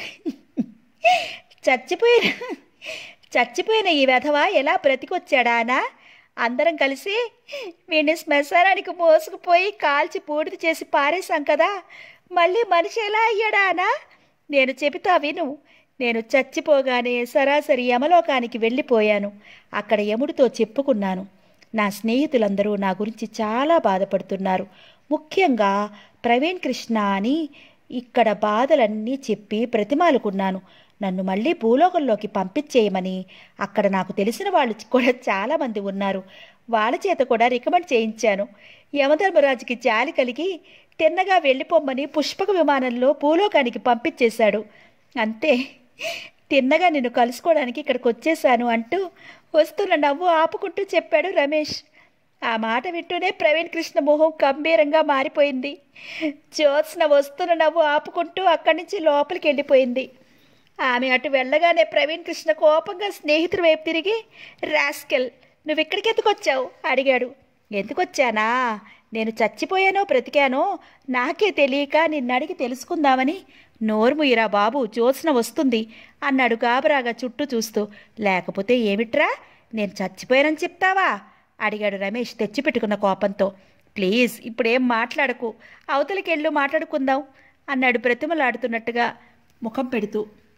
చచ్చిపోయిన ఈ వెధవ ఎలా బ్రతికొచ్చాడా అనా? అందరం కలిసి వీడిని శ్మశానానికి మోసుకుపోయి కాల్చి బూడిద చేసి పారేశాం కదా, మళ్ళీ మనిషి ఎలా అయ్యాడా అనా? నేను చెబుతా విను. నేను చచ్చిపోగానే సరాసరి యమలోకానికి వెళ్ళిపోయాను. అక్కడ యముడితో చెప్పుకున్నాను. నా స్నేహితులందరూ నా గురించి చాలా బాధపడుతున్నారు. ముఖ్యంగా ప్రవీణ్ కృష్ణ అని ఇక్కడ బాధలన్నీ చెప్పి బ్రతిమాలుకున్నాను. నన్ను మళ్ళీ భూలోకంలోకి పంపించేయమని. అక్కడ నాకు తెలిసిన వాళ్ళు కూడా చాలామంది ఉన్నారు. వాళ్ళ చేత కూడా రికమెండ్ చేయించాను. యమధర్మరాజుకి జాలి కలిగి తిన్నగా వెళ్ళిపోమ్మని పుష్పక విమానంలో భూలోకానికి పంపించేశాడు. అంతే, తిన్నగా నిన్ను కలుసుకోవడానికి ఇక్కడికి వచ్చేశాను అంటూ వస్తున్న నవ్వు ఆపుకుంటూ చెప్పాడు రమేష్. ఆ మాట వింటూనే ప్రవీణ్ కృష్ణ మొహం గంభీరంగా మారిపోయింది. జ్యోత్స్న వస్తున్న నవ్వు ఆపుకుంటూ అక్కడి నుంచి లోపలికి వెళ్ళిపోయింది. ఆమె అటు వెళ్ళగానే ప్రవీణ్ కృష్ణ కోపంగా స్నేహితుడి వైపు తిరిగి, రాస్కెల్, నువ్విక్కడికి ఎందుకొచ్చావు అడిగాడు. ఎందుకొచ్చానా? నేను చచ్చిపోయానో బ్రతికానో నాకే తెలియక నిన్నడిగి తెలుసుకుందామని. నోర్ముయిరా బాబు, జ్యోత్స్న వస్తుంది అన్నాడు గాబరాగా చుట్టూ చూస్తూ. లేకపోతే ఏమిట్రా, నేను చచ్చిపోయానని చెప్తావా అడిగాడు రమేష్ తెచ్చిపెట్టుకున్న కోపంతో. ప్లీజ్ ఇప్పుడేం మాట్లాడకు, అవతలికెళ్ళు మాట్లాడుకుందాం అన్నాడు బ్రతిమలాడుతున్నట్టుగా ముఖం పెడుతూ.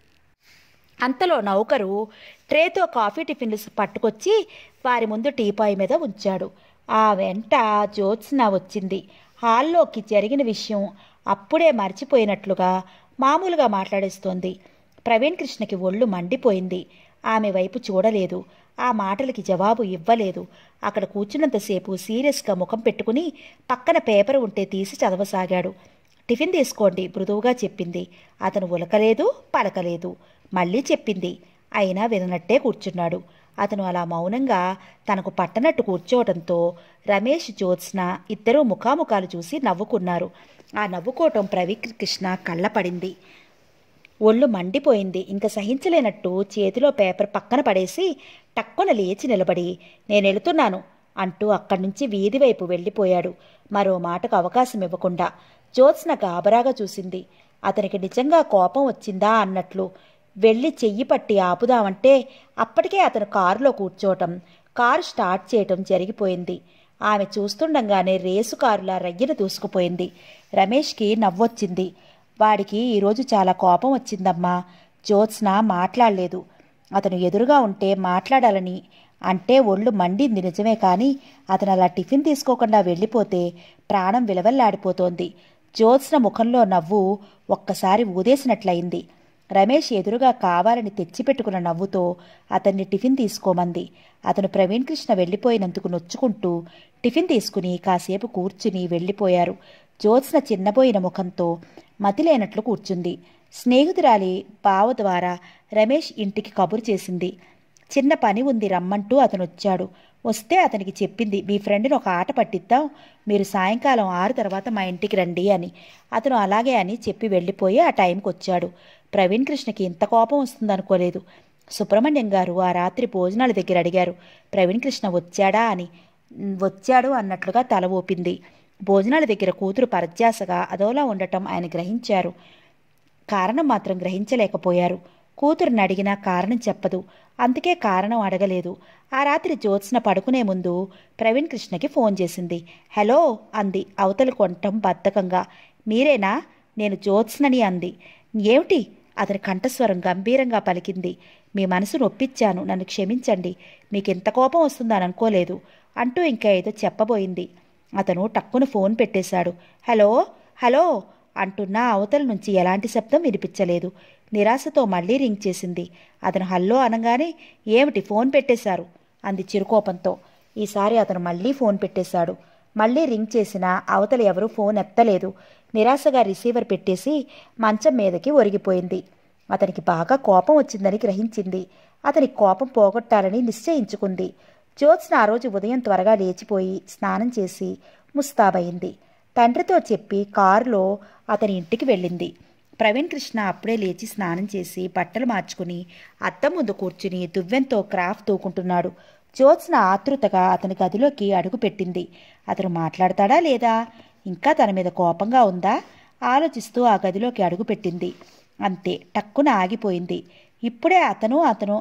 అంతలో నౌకరు ట్రేతో కాఫీ టిఫిన్లు పట్టుకొచ్చి వారి ముందు టీపాయ్ మీద ఉంచాడు. ఆ వెంట జ్యోత్స్న వచ్చింది. హాల్లోకి జరిగిన విషయం అప్పుడే మర్చిపోయినట్లుగా మామూలుగా మాట్లాడేస్తోంది. ప్రవీణ్ కృష్ణకి ఒళ్ళు మండిపోయింది. ఆమె వైపు చూడలేదు, ఆ మాటలకి జవాబు ఇవ్వలేదు. అక్కడ కూర్చున్నంతసేపు సీరియస్గా ముఖం పెట్టుకుని పక్కన పేపర్ ఉంటే తీసి చదవసాగాడు. టిఫిన్ తీసుకోండి మృదువుగా చెప్పింది. అతను ఉలకలేదు, పలకలేదు. మళ్ళీ చెప్పింది, అయినా విననట్టే కూర్చున్నాడు. అతను అలా మౌనంగా తనకు పట్టనట్టు కూర్చోవడంతో రమేష్, జ్యోత్స్న ఇద్దరూ ముఖాముఖాలు చూసి నవ్వుకున్నారు. ఆ నవ్వుకోవటం ప్రవీణ్ కృష్ణ కళ్ళపడింది. ఒళ్ళు మండిపోయింది. ఇంక సహించలేనట్టు చేతిలో పేపర్ పక్కన పడేసి టక్కున లేచి నిలబడి, నేనెళుతున్నాను అంటూ అక్కడి నుంచి వీధి వైపు వెళ్ళిపోయాడు. మరో మాటకు అవకాశం ఇవ్వకుండా. జ్యోత్స్న గాబరాగా చూసింది. అతనికి నిజంగా కోపం వచ్చిందా అన్నట్లు. వెళ్ళి చెయ్యి పట్టి ఆపుదామంటే అప్పటికే అతను కారులో కూర్చోవటం, కారు స్టార్ట్ చేయటం జరిగిపోయింది. ఆమె చూస్తుండగానే రేసు కారులా రయ్యన దూసుకుపోయింది. రమేష్కి నవ్వొచ్చింది. వాడికి ఈరోజు చాలా కోపం వచ్చిందమ్మా. జ్యోత్స్న మాట్లాడలేదు. అతను ఎదురుగా ఉంటే మాట్లాడాలని అంటే ఒళ్ళు మండింది నిజమే, కానీ అతను అలా టిఫిన్ తీసుకోకుండా వెళ్ళిపోతే ప్రాణం విలవల్లాడిపోతోంది. జ్యోత్స్న ముఖంలో నవ్వు ఒక్కసారి ఊదేసినట్లయింది. రమేష్ ఎదురుగా కావాలని తెచ్చిపెట్టుకున్న నవ్వుతో అతన్ని టిఫిన్ తీసుకోమంది. అతను ప్రవీణ్ కృష్ణ వెళ్ళిపోయినందుకు నొచ్చుకుంటూ టిఫిన్ తీసుకుని కాసేపు కూర్చుని వెళ్ళిపోయారు. జ్యోత్స్న చిన్నబోయిన ముఖంతో మతిలేనట్లు కూర్చుంది. స్నేహితురాలి బావ ద్వారా రమేష్ ఇంటికి కబురు చేసింది. చిన్న పని ఉంది రమ్మంటూ అతను వచ్చాడు. వస్తే అతనికి చెప్పింది, మీ ఫ్రెండ్ని ఒక ఆట పట్టిద్దాం, మీరు సాయంకాలం 6 తర్వాత మా ఇంటికి రండి అని. అతను అలాగే అని చెప్పి వెళ్ళిపోయి ఆ టైంకి వచ్చాడు. ప్రవీణ్ కృష్ణకి ఇంత కోపం వస్తుందనుకోలేదు. సుబ్రహ్మణ్యం గారు ఆ రాత్రి భోజనాల దగ్గర అడిగారు, ప్రవీణ్ కృష్ణ వచ్చాడా అని. వచ్చాడు అన్నట్లుగా తల ఊపింది. భోజనాల దగ్గర కూతురు పరధ్యాసగా అదోలా ఉండటం ఆయన గ్రహించారు. కారణం మాత్రం గ్రహించలేకపోయారు. కూతురుని అడిగినా కారణం చెప్పదు. అందుకే కారణం అడగలేదు. ఆ రాత్రి జ్యోత్స్న పడుకునే ముందు ప్రవీణ్ కృష్ణకి ఫోన్ చేసింది. హలో అంది అవతలి కొంటం బద్ధకంగా. మీరేనా? నేను జ్యోత్స్నని అంది. ఏమిటి? అతని కంఠస్వరం గంభీరంగా పలికింది. మీ మనసు నొప్పించాను, నన్ను క్షమించండి, మీకెంత కోపం వస్తుందని అనుకోలేదు అంటూ ఇంకా ఏదో చెప్పబోయింది. అతను టక్కున ఫోన్ పెట్టేశాడు. హలో హలో అంటున్నా అవతల నుంచి ఎలాంటి శబ్దం వినిపించలేదు. నిరాశతో మళ్లీ రింగ్ చేసింది. అతను హల్లో అనగానే, ఏమిటి ఫోన్ పెట్టేశారు అంది చిరుకోపంతో. ఈసారి అతను మళ్లీ ఫోన్ పెట్టేశాడు. మళ్లీ రింగ్ చేసినా అవతల ఎవరూ ఫోన్ ఎత్తలేదు. నిరాశగా రిసీవర్ పెట్టేసి మంచం మీదకి ఒరిగిపోయింది. అతనికి బాగా కోపం వచ్చిందని గ్రహించింది. అతని కోపం పోగొట్టాలని నిశ్చయించుకుంది. జ్యోత్స్న ఆ రోజు ఉదయం త్వరగా లేచిపోయి స్నానం చేసి ముస్తాబయింది. తండ్రితో చెప్పి కారులో అతని ఇంటికి వెళ్ళింది. ప్రవీణ్ కృష్ణ అప్పుడే లేచి స్నానం చేసి బట్టలు మార్చుకుని అద్దం ముందు కూర్చుని దువ్వెంతో క్రాఫ్ తూకుంటున్నాడు. జ్యోత్స్న ఆతృతగా అతని గదిలోకి అడుగుపెట్టింది. అతను మాట్లాడతాడా లేదా, ఇంకా తన మీద కోపంగా ఉందా ఆలోచిస్తూ ఆ గదిలోకి అడుగుపెట్టింది. అంతే, టక్కున ఆగిపోయింది. ఇప్పుడే అతను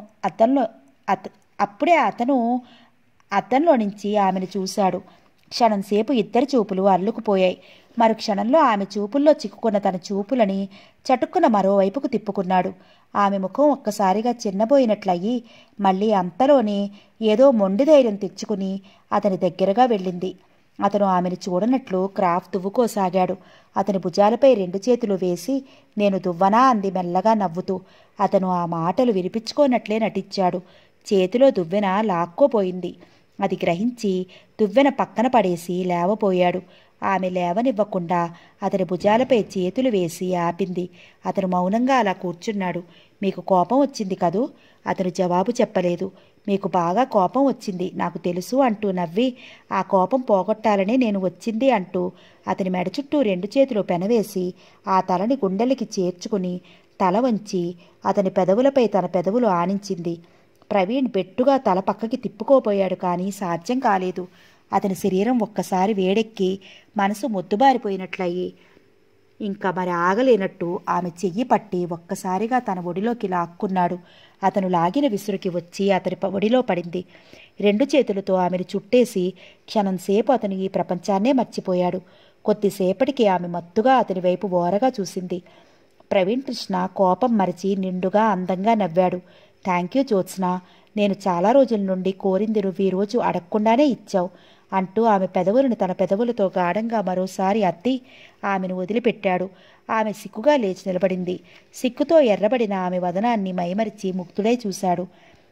అద్దంలో నుంచి ఆమెను చూశాడు. క్షణంసేపు ఇద్దరి చూపులు అల్లుకుపోయాయి. మరు క్షణంలో ఆమె చూపుల్లో చిక్కుకున్న తన చూపులని చటుక్కున మరోవైపుకు తిప్పుకున్నాడు. ఆమె ముఖం ఒక్కసారిగా చిన్నబోయినట్లయి మళ్ళీ అంతలోనే ఏదో మొండి ధైర్యం తెచ్చుకుని అతని దగ్గరగా వెళ్ళింది. అతను ఆమెను చూడనట్లు క్రాఫ్ దువ్వుకోసాగాడు. అతని భుజాలపై 2 చేతులు వేసి, నేను దువ్వనా అంది మెల్లగా నవ్వుతూ. అతను ఆ మాటలు వినిపించుకోనట్లే నటించాడు. చేతిలో దువ్వెన లాక్కోపోయింది. అది గ్రహించి దువ్వెన పక్కన పడేసి లేవబోయాడు. ఆమె లేవనివ్వకుండా అతని భుజాలపై చేతులు వేసి ఆపింది. అతను మౌనంగా అలా కూర్చున్నాడు. మీకు కోపం వచ్చింది కదూ? అతను జవాబు చెప్పలేదు. మీకు బాగా కోపం వచ్చింది, నాకు తెలుసు అంటూ నవ్వి, ఆ కోపం పోగొట్టాలనే నేను వచ్చింది అంటూ అతని మెడ చుట్టూ 2 చేతులు పెనవేసి ఆ తలని గుండెలకి చేర్చుకుని తల వంచి అతని పెదవులపై తన పెదవులు ఆనించింది. ప్రవీణ్ బెట్టుగా తల పక్కకి తిప్పుకోబోయాడు, కానీ సాధ్యం కాలేదు. అతని శరీరం ఒక్కసారి వేడెక్కి మనసు మొద్దుబారిపోయినట్లయి ఇంకా మరి ఆగలేనట్టు ఆమె చెయ్యి పట్టి ఒక్కసారిగా తన ఒడిలోకి లాక్కున్నాడు. అతను లాగిన విసురుకి వచ్చి అతని ఒడిలో పడింది. 2 చేతులతో ఆమెను చుట్టేసి క్షణంసేపు అతను ఈ ప్రపంచాన్నే మర్చిపోయాడు. కొద్దిసేపటికి ఆమె మత్తుగా అతని వైపు ఓరగా చూసింది. ప్రవీణ్ కృష్ణ కోపం మరచి నిండుగా అందంగా నవ్వాడు. థ్యాంక్ యూ జ్యోత్స్న, నేను చాలా రోజుల నుండి కోరింది నువ్వు ఈరోజు అడగకుండానే ఇచ్చావు అంటూ ఆమె పెదవులను తన పెదవులతో గాఢంగా మరోసారి అద్ది ఆమెను వదిలిపెట్టాడు. ఆమె సిగ్గుగా లేచి నిలబడింది. సిగ్గుతో ఎర్రబడిన ఆమె వదనాన్ని మైమరిచి ముగ్ధుడై చూశాడు.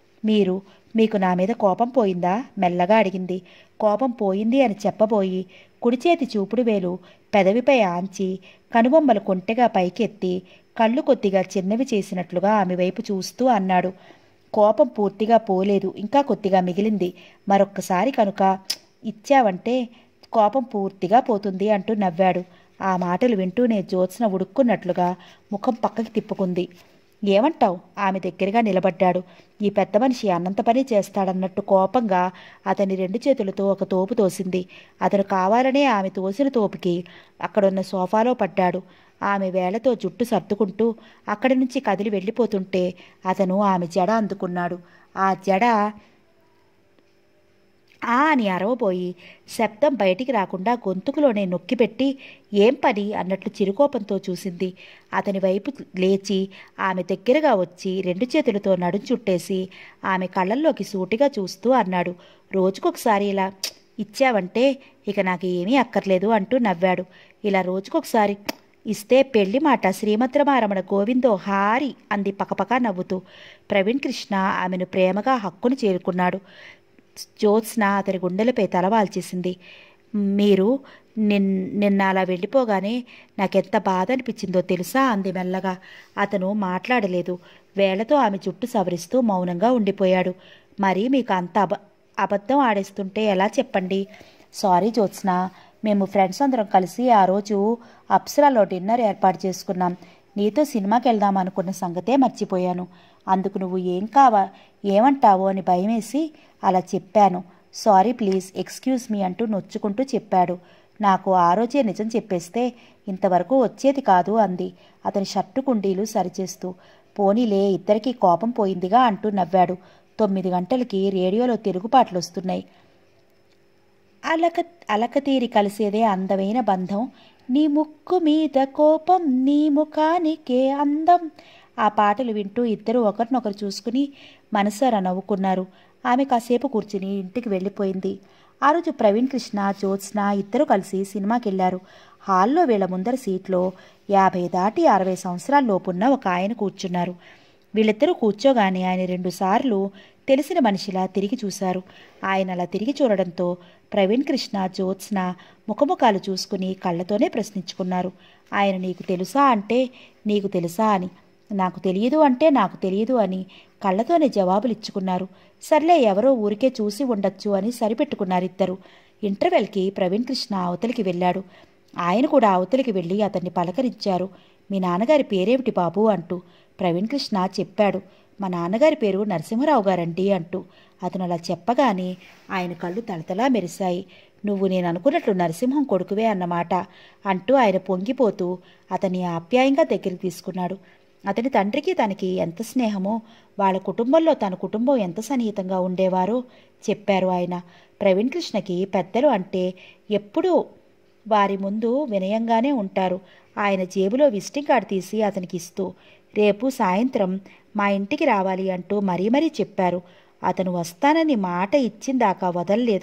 మీకు నా మీద కోపం పోయిందా? మెల్లగా అడిగింది. కోపం పోయింది అని చెప్పబోయి కుడిచేతి చూపుడు వేలు పెదవిపై ఆంచి కనుబొమ్మలు కొంటెగా పైకెత్తి కళ్ళు కొద్దిగా చిన్నవి చేసినట్లుగా ఆమె వైపు చూస్తూ అన్నాడు. కోపం పూర్తిగా పోలేదు, ఇంకా కొద్దిగా మిగిలింది. మరొక్కసారి కనుక ఇచ్చావంటే కోపం పూర్తిగా పోతుంది అంటూ నవ్వాడు. ఆ మాటలు వింటూనే జ్యోత్స్న ఉడుక్కున్నట్లుగా ముఖం పక్కకి తిప్పుకుంది. ఏమంటావు? ఆమె దగ్గరగా నిలబడ్డాడు. ఈ పెద్ద మనిషి అన్నంత పని చేస్తాడన్నట్టు కోపంగా అతని 2 చేతులతో ఒక తోపు తోసింది. అతను కావాలనే ఆమె తోసిన తోపుకి అక్కడున్న సోఫాలో పడ్డాడు. ఆమె వేళ్లతో జుట్టు సర్దుకుంటూ అక్కడి నుంచి కదిలి వెళ్ళిపోతుంటే అతను ఆమె జడ అందుకున్నాడు. ఆ జడ అని అరవబోయి శబ్దం బయటికి రాకుండా గొంతుకులోనే నొక్కిపెట్టి ఏం పని అన్నట్లు చిరుకోపంతో చూసింది. అతని వైపు లేచి ఆమె దగ్గరగా వచ్చి 2 చేతులతో నడుం చుట్టేసి ఆమె కళ్ళల్లోకి సూటిగా చూస్తూ అన్నాడు. రోజుకొకసారి ఇలా ఇచ్చావంటే ఇక నాకు ఏమీ అక్కర్లేదు అంటూ నవ్వాడు. ఇలా రోజుకొకసారి ఇస్తే పెళ్లి మాట శ్రీమద్రమారమణ గోవిందో హారి అంది పకపకా నవ్వుతూ. ప్రవీణ్ కృష్ణ ఆమెను ప్రేమగా హక్కును చేరుకున్నాడు. జ్యోత్స్న అతని గుండెలపై తలవాల్చేసింది. మీరు నిన్న అలా వెళ్ళిపోగానే నాకెంత బాధ అనిపించిందో తెలుసా అంది మెల్లగా. అతను మాట్లాడలేదు. వేళ్లతో ఆమె జుట్టు సవరిస్తూ మౌనంగా ఉండిపోయాడు. మరి మీకు అంత అబద్ధం ఆడేస్తుంటే ఎలా చెప్పండి? సారీ జ్యోత్స్న, మేము ఫ్రెండ్స్ అందరం కలిసి ఆ రోజు అప్సరాలో డిన్నర్ ఏర్పాటు చేసుకున్నాం. నీతో సినిమాకి వెళ్దాం అనుకున్న సంగతే మర్చిపోయాను. అందుకు నువ్వు ఏమంటావో అని భయమేసి అలా చెప్పాను. సారీ, ప్లీజ్ ఎక్స్క్యూజ్ మీ అంటూ నొచ్చుకుంటూ చెప్పాడు. నాకు ఆ రోజే నిజం చెప్పేస్తే ఇంతవరకు వచ్చేది కాదు అంది అతని షర్టు కుండీలు సరిచేస్తూ. పోనీలే, ఇద్దరికీ కోపం పోయిందిగా అంటూ నవ్వాడు. 9 గంటలకి రేడియోలో తెలుగు పాటలు వస్తున్నాయి. అలకతీరి కలిసేదే అందమైన బంధం, నీ ముక్కు మీద కోపం, నీ ముఖానికే అందం. ఆ పాటలు వింటూ ఇద్దరు ఒకరినొకరు చూసుకుని మనసారా నవ్వుకున్నారు. ఆమె కాసేపు కూర్చుని ఇంటికి వెళ్ళిపోయింది. ఆ రోజు ప్రవీణ్ కృష్ణ, జ్యోత్స్న ఇద్దరు కలిసి సినిమాకి వెళ్లారు. హాల్లో వీళ్ల ముందర సీట్లో 50 దాటి 60 సంవత్సరాల లోపున్న ఒక ఆయన కూర్చున్నారు. వీళ్ళిద్దరూ కూర్చోగానే ఆయన 2 సార్లు తెలిసిన మనిషిలా తిరిగి చూశారు. ఆయన అలా తిరిగి చూడడంతో ప్రవీణ్ కృష్ణ, జ్యోత్స్న ముఖముఖాలు చూసుకుని కళ్ళతోనే ప్రశ్నించుకున్నారు. ఆయన నీకు తెలుసా అంటే నీకు తెలుసా అని, నాకు తెలియదు అంటే నాకు తెలియదు అని కళ్ళతోనే జవాబులు ఇచ్చుకున్నారు. సర్లే, ఎవరో ఊరికే చూసి ఉండొచ్చు అని సరిపెట్టుకున్నారు ఇద్దరు. ఇంటర్వెల్కి ప్రవీణ్ కృష్ణ అవతలికి వెళ్ళాడు. ఆయన కూడా అవతలికి వెళ్ళి అతన్ని పలకరించారు. మీ నాన్నగారి పేరేమిటి బాబు అంటూ. ప్రవీణ్ కృష్ణ చెప్పాడు. మా నాన్నగారి పేరు నరసింహరావు గారండి అంటూ. అతను అలా చెప్పగానే ఆయన కళ్ళు తలతలా మెరిశాయి. నువ్వు నేను అనుకున్నట్లు నరసింహం కొడుకువే అన్నమాట అంటూ ఆయన పొంగిపోతూ అతన్ని ఆప్యాయంగా దగ్గరికి తీసుకున్నాడు. అతని తండ్రికి తనకి ఎంత స్నేహమో, వాళ్ళ కుటుంబంలో తన కుటుంబం ఎంత సన్నిహితంగా ఉండేవారో చెప్పారు ఆయన. ప్రవీణ్ కృష్ణకి పెద్దలు అంటే ఎప్పుడూ వారి ముందు వినయంగానే ఉంటారు. ఆయన జేబులో విజిటింగ్ కార్డు తీసి అతనికి ఇస్తూ రేపు సాయంత్రం మా ఇంటికి రావాలి అంటూ మరీ మరీ చెప్పారు. అతను వస్తానని మాట ఇచ్చిందాకా వదల్లేదు.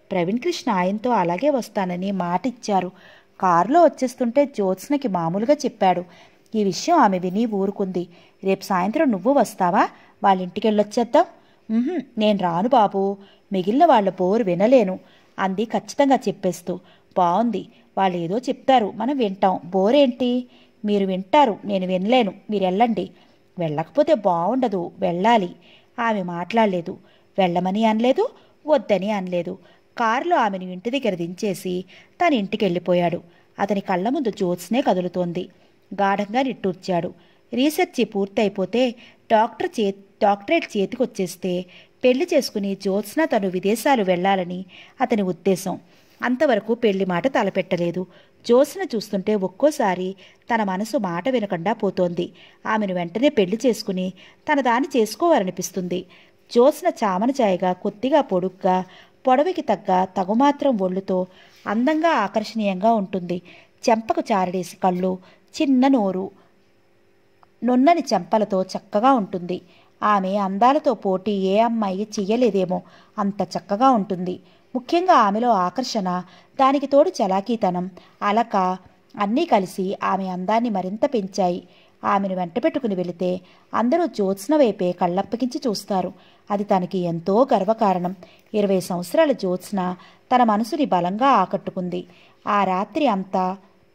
ప్రవీణ్ కృష్ణ ఆయనతో అలాగే వస్తానని మాట ఇచ్చారు. కారులో వచ్చేస్తుంటే జ్యోత్స్నకి మామూలుగా చెప్పాడు. ఈ విషయం ఆమె విని ఊరుకుంది. రేపు సాయంత్రం నువ్వు వస్తావా? వాళ్ళ ఇంటికి వెళ్ళొచ్చేద్దాం. నేను రాను బాబు, మిగిలిన వాళ్ళ బోరు వినలేను అంది ఖచ్చితంగా చెప్పేస్తూ. బావుంది, వాళ్ళు ఏదో చెప్తారు, మనం వింటాం. బోరేంటి? మీరు వింటారు, నేను వినలేను. మీరు వెళ్ళండి. వెళ్ళకపోతే బాగుండదు, వెళ్ళాలి. ఆమె మాట్లాడలేదు. వెళ్ళమని అనలేదు, వద్దని అనలేదు. కారులో ఆమెను ఇంటి దగ్గర దించేసి తన ఇంటికి వెళ్ళిపోయాడు. అతని కళ్ళ ముందు జ్యోత్స్నే కదులుతోంది. గాఢంగా నిట్టూర్చాడు. రీసెర్చ్ పూర్తయిపోతే డాక్టరేట్ చేతికొచ్చేస్తే పెళ్లి చేసుకుని జ్యోత్స్న తను విదేశాలు వెళ్లాలని అతని ఉద్దేశం. అంతవరకు పెళ్లి మాట తలపెట్టలేదు. జ్యోత్స్న చూస్తుంటే ఒక్కోసారి తన మనసు మాట వినకుండా పోతోంది. ఆమెను వెంటనే పెళ్లి చేసుకుని తన దాన్ని చేసుకోవాలనిపిస్తుంది. జ్యోత్స్న చామనచాయగా, కొద్దిగా పొడుగ్గా, పొడవికి తగ్గ తగుమాత్రం ఒళ్ళుతో అందంగా ఆకర్షణీయంగా ఉంటుంది. చెంపకు చారడేసి కళ్ళు, చిన్న నోరు, నున్నని చెంపలతో చక్కగా ఉంటుంది. ఆమె అందాలతో పోటీ ఏ అమ్మాయి చెయ్యలేదేమో, అంత చక్కగా ఉంటుంది. ముఖ్యంగా ఆమెలో ఆకర్షణ, దానికి తోడు చలాకీతనం, అలక అన్నీ కలిసి ఆమె అందాన్ని మరింత పెంచాయి. ఆమెను వెంట పెట్టుకుని వెళితే అందరూ జ్యోత్స్న వైపే కళ్ళప్పగించి చూస్తారు. అది తనకి ఎంతో గర్వకారణం. 20 సంవత్సరాల జ్యోత్స్న తన మనసుని బలంగా ఆకట్టుకుంది. ఆ రాత్రి అంతా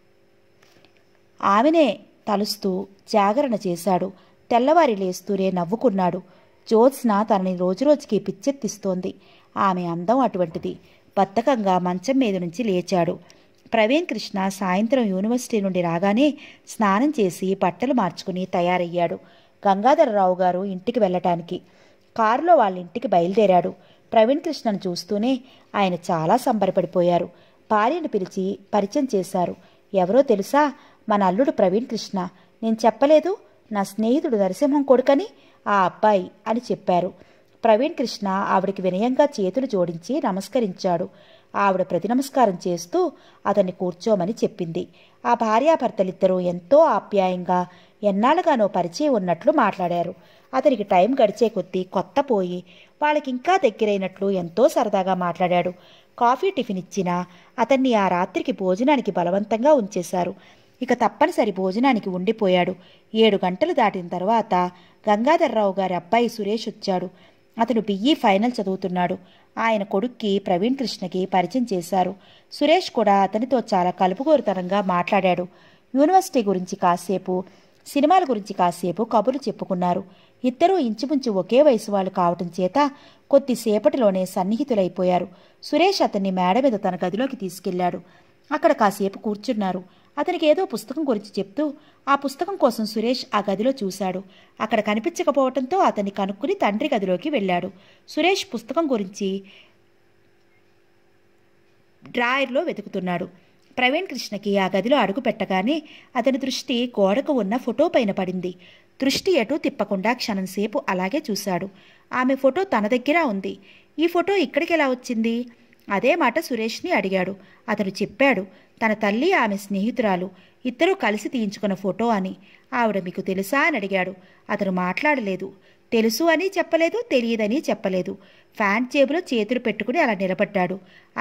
ఆమెనే తలుస్తూ జాగరణ చేశాడు. తెల్లవారి లేస్తూనే నవ్వుకున్నాడు. జ్యోత్స్న తనని రోజురోజుకి పిచ్చెత్తిస్తోంది. ఆమె అందం అటువంటిది. బద్ధకంగా మంచం మీద నుంచి లేచాడు. ప్రవీణ్ కృష్ణ సాయంత్రం యూనివర్సిటీ నుండి రాగానే స్నానం చేసి బట్టలు మార్చుకుని తయారయ్యాడు. గంగాధరరావు గారు ఇంటికి వెళ్ళటానికి కారులో వాళ్ళ ఇంటికి బయలుదేరాడు. ప్రవీణ్ కృష్ణను చూస్తూనే ఆయన చాలా సంబరపడిపోయారు. భార్యను పిలిచి పరిచయం చేశారు. ఎవరో తెలుసా? మన అల్లుడు ప్రవీణ్ కృష్ణ. నేను చెప్పలేదు, నా స్నేహితుడు నరసింహం కొడుకని, ఆ అబ్బాయి అని చెప్పారు. ప్రవీణ్ కృష్ణ ఆవిడికి వినయంగా చేతులు జోడించి నమస్కరించాడు. ఆవిడ ప్రతి నమస్కారం చేస్తూ అతన్ని కూర్చోమని చెప్పింది. ఆ భార్యాభర్తలిద్దరూ ఎంతో ఆప్యాయంగా ఎన్నాళ్ళుగానో పరిచయం ఉన్నట్లు మాట్లాడారు. అతనికి టైం గడిచే కొద్దీ కొత్త పోయి వాళ్ళకింకా దగ్గరైనట్లు ఎంతో సరదాగా మాట్లాడాడు. కాఫీ టిఫిన్ ఇచ్చినా అతన్ని ఆ రాత్రికి భోజనానికి బలవంతంగా ఉంచేశారు. ఇక తప్పనిసరి భోజనానికి ఉండిపోయాడు. 7 గంటలు దాటిన తర్వాత గంగాధర్రావు గారి అబ్బాయి సురేష్ వచ్చాడు. అతను బిఈ ఫైనల్ చదువుతున్నాడు. ఆయన కొడుక్కి ప్రవీణ్ కృష్ణకి పరిచయం చేశారు. సురేష్ కూడా అతనితో చాలా కలుపుగోరుతనంగా మాట్లాడాడు. యూనివర్సిటీ గురించి కాసేపు, సినిమాల గురించి కాసేపు కబుర్లు చెప్పుకున్నారు. ఇద్దరూ ఇంచుమించు ఒకే వయసు వాళ్ళు కావటం చేత కొద్దిసేపటిలోనే సన్నిహితులైపోయారు. సురేష్ అతన్ని మేడ మీద తన గదిలోకి తీసుకెళ్లాడు. అక్కడ కాసేపు కూర్చున్నారు. అతనికి ఏదో పుస్తకం గురించి చెప్తూ ఆ పుస్తకం కోసం సురేష్ ఆ గదిలో చూశాడు. అక్కడ కనిపించకపోవడంతో అతన్ని కనుక్కుని తండ్రి గదిలోకి వెళ్ళాడు. సురేష్ పుస్తకం గురించి డ్రాయర్లో వెతుకుతున్నాడు. ప్రవీణ్ కృష్ణకి ఆ గదిలో అడుగు పెట్టగానే అతని దృష్టి గోడకు ఉన్న ఫోటో పైన పడింది. దృష్టి ఎటూ తిప్పకుండా క్షణంసేపు అలాగే చూశాడు. ఆమె ఫోటో తన దగ్గర ఉంది. ఈ ఫోటో ఇక్కడికి ఎలా వచ్చింది? అదే మాట సురేష్ని అడిగాడు. అతను చెప్పాడు, తన తల్లి ఆమె స్నేహితురాలు ఇద్దరూ కలిసి తీయించుకున్న ఫోటో అని. ఆవిడ మీకు తెలుసా అని అడిగాడు. అతను మాట్లాడలేదు. తెలుసు అని చెప్పలేదు, తెలియదని చెప్పలేదు. ఫ్యాంట్ జేబులో చేతులు పెట్టుకుని అలా నిలబడ్డాడు.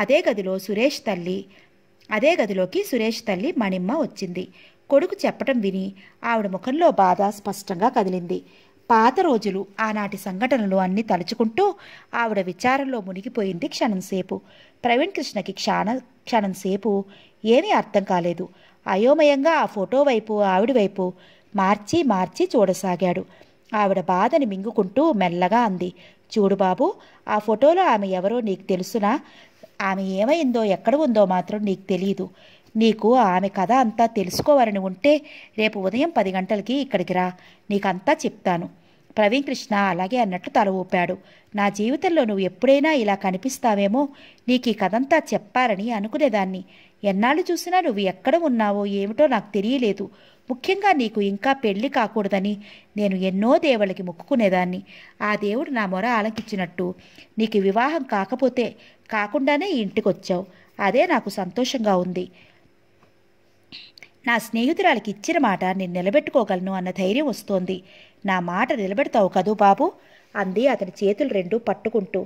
అదే గదిలోకి సురేష్ తల్లి మణిమ్మ వచ్చింది. కొడుకు చెప్పటం విని ఆవిడ ముఖంలో బాధ స్పష్టంగా కదిలింది. పాత రోజులు, ఆనాటి సంఘటనలు అన్నీ తలుచుకుంటూ ఆవిడ విచారంలో మునిగిపోయింది క్షణంసేపు. ప్రవీణ్ కృష్ణకి క్షణంసేపు ఏమీ అర్థం కాలేదు. అయోమయంగా ఆ ఫోటో వైపు ఆవిడ వైపు మార్చి మార్చి చూడసాగాడు. ఆవిడ బాధని మింగుకుంటూ మెల్లగా అంది, చూడు బాబు, ఆ ఫోటోలో ఆమె ఎవరో నీకు తెలుసునా? ఆమె ఏమైందో ఎక్కడ ఉందో మాత్రం నీకు తెలియదు. నీకు ఆమె కథ అంతా తెలుసుకోవాలని ఉంటే రేపు ఉదయం 10 గంటలకి ఇక్కడికి రా, నీకంతా చెప్తాను. ప్రవీణ్ కృష్ణ అలాగే అన్నట్లు తల ఊపాడు. నా జీవితంలో నువ్వు ఎప్పుడైనా ఇలా కనిపిస్తావేమో, నీకు ఈ కథంతా చెప్పాలని అనుకునేదాన్ని. ఎన్నాళ్ళు చూసినా నువ్వు ఎక్కడ ఉన్నావో ఏమిటో నాకు తెలియలేదు. ముఖ్యంగా నీకు ఇంకా పెళ్లి కాకూడదని నేను ఎన్నో దేవుళ్ళకి మొక్కుకునేదాన్ని. ఆ దేవుడు నా మొర ఆలకించినట్టు నీకు వివాహం కాకుండానే ఈ ఇంటికొచ్చావు. అదే నాకు సంతోషంగా ఉంది. నా స్నేహితురాలకి ఇచ్చిన మాట నేను నిలబెట్టుకోగలను అన్న ధైర్యం వస్తోంది. నా మాట నిలబెడతావు కదూ బాబు అంది అతని చేతులు 2 పట్టుకుంటూ.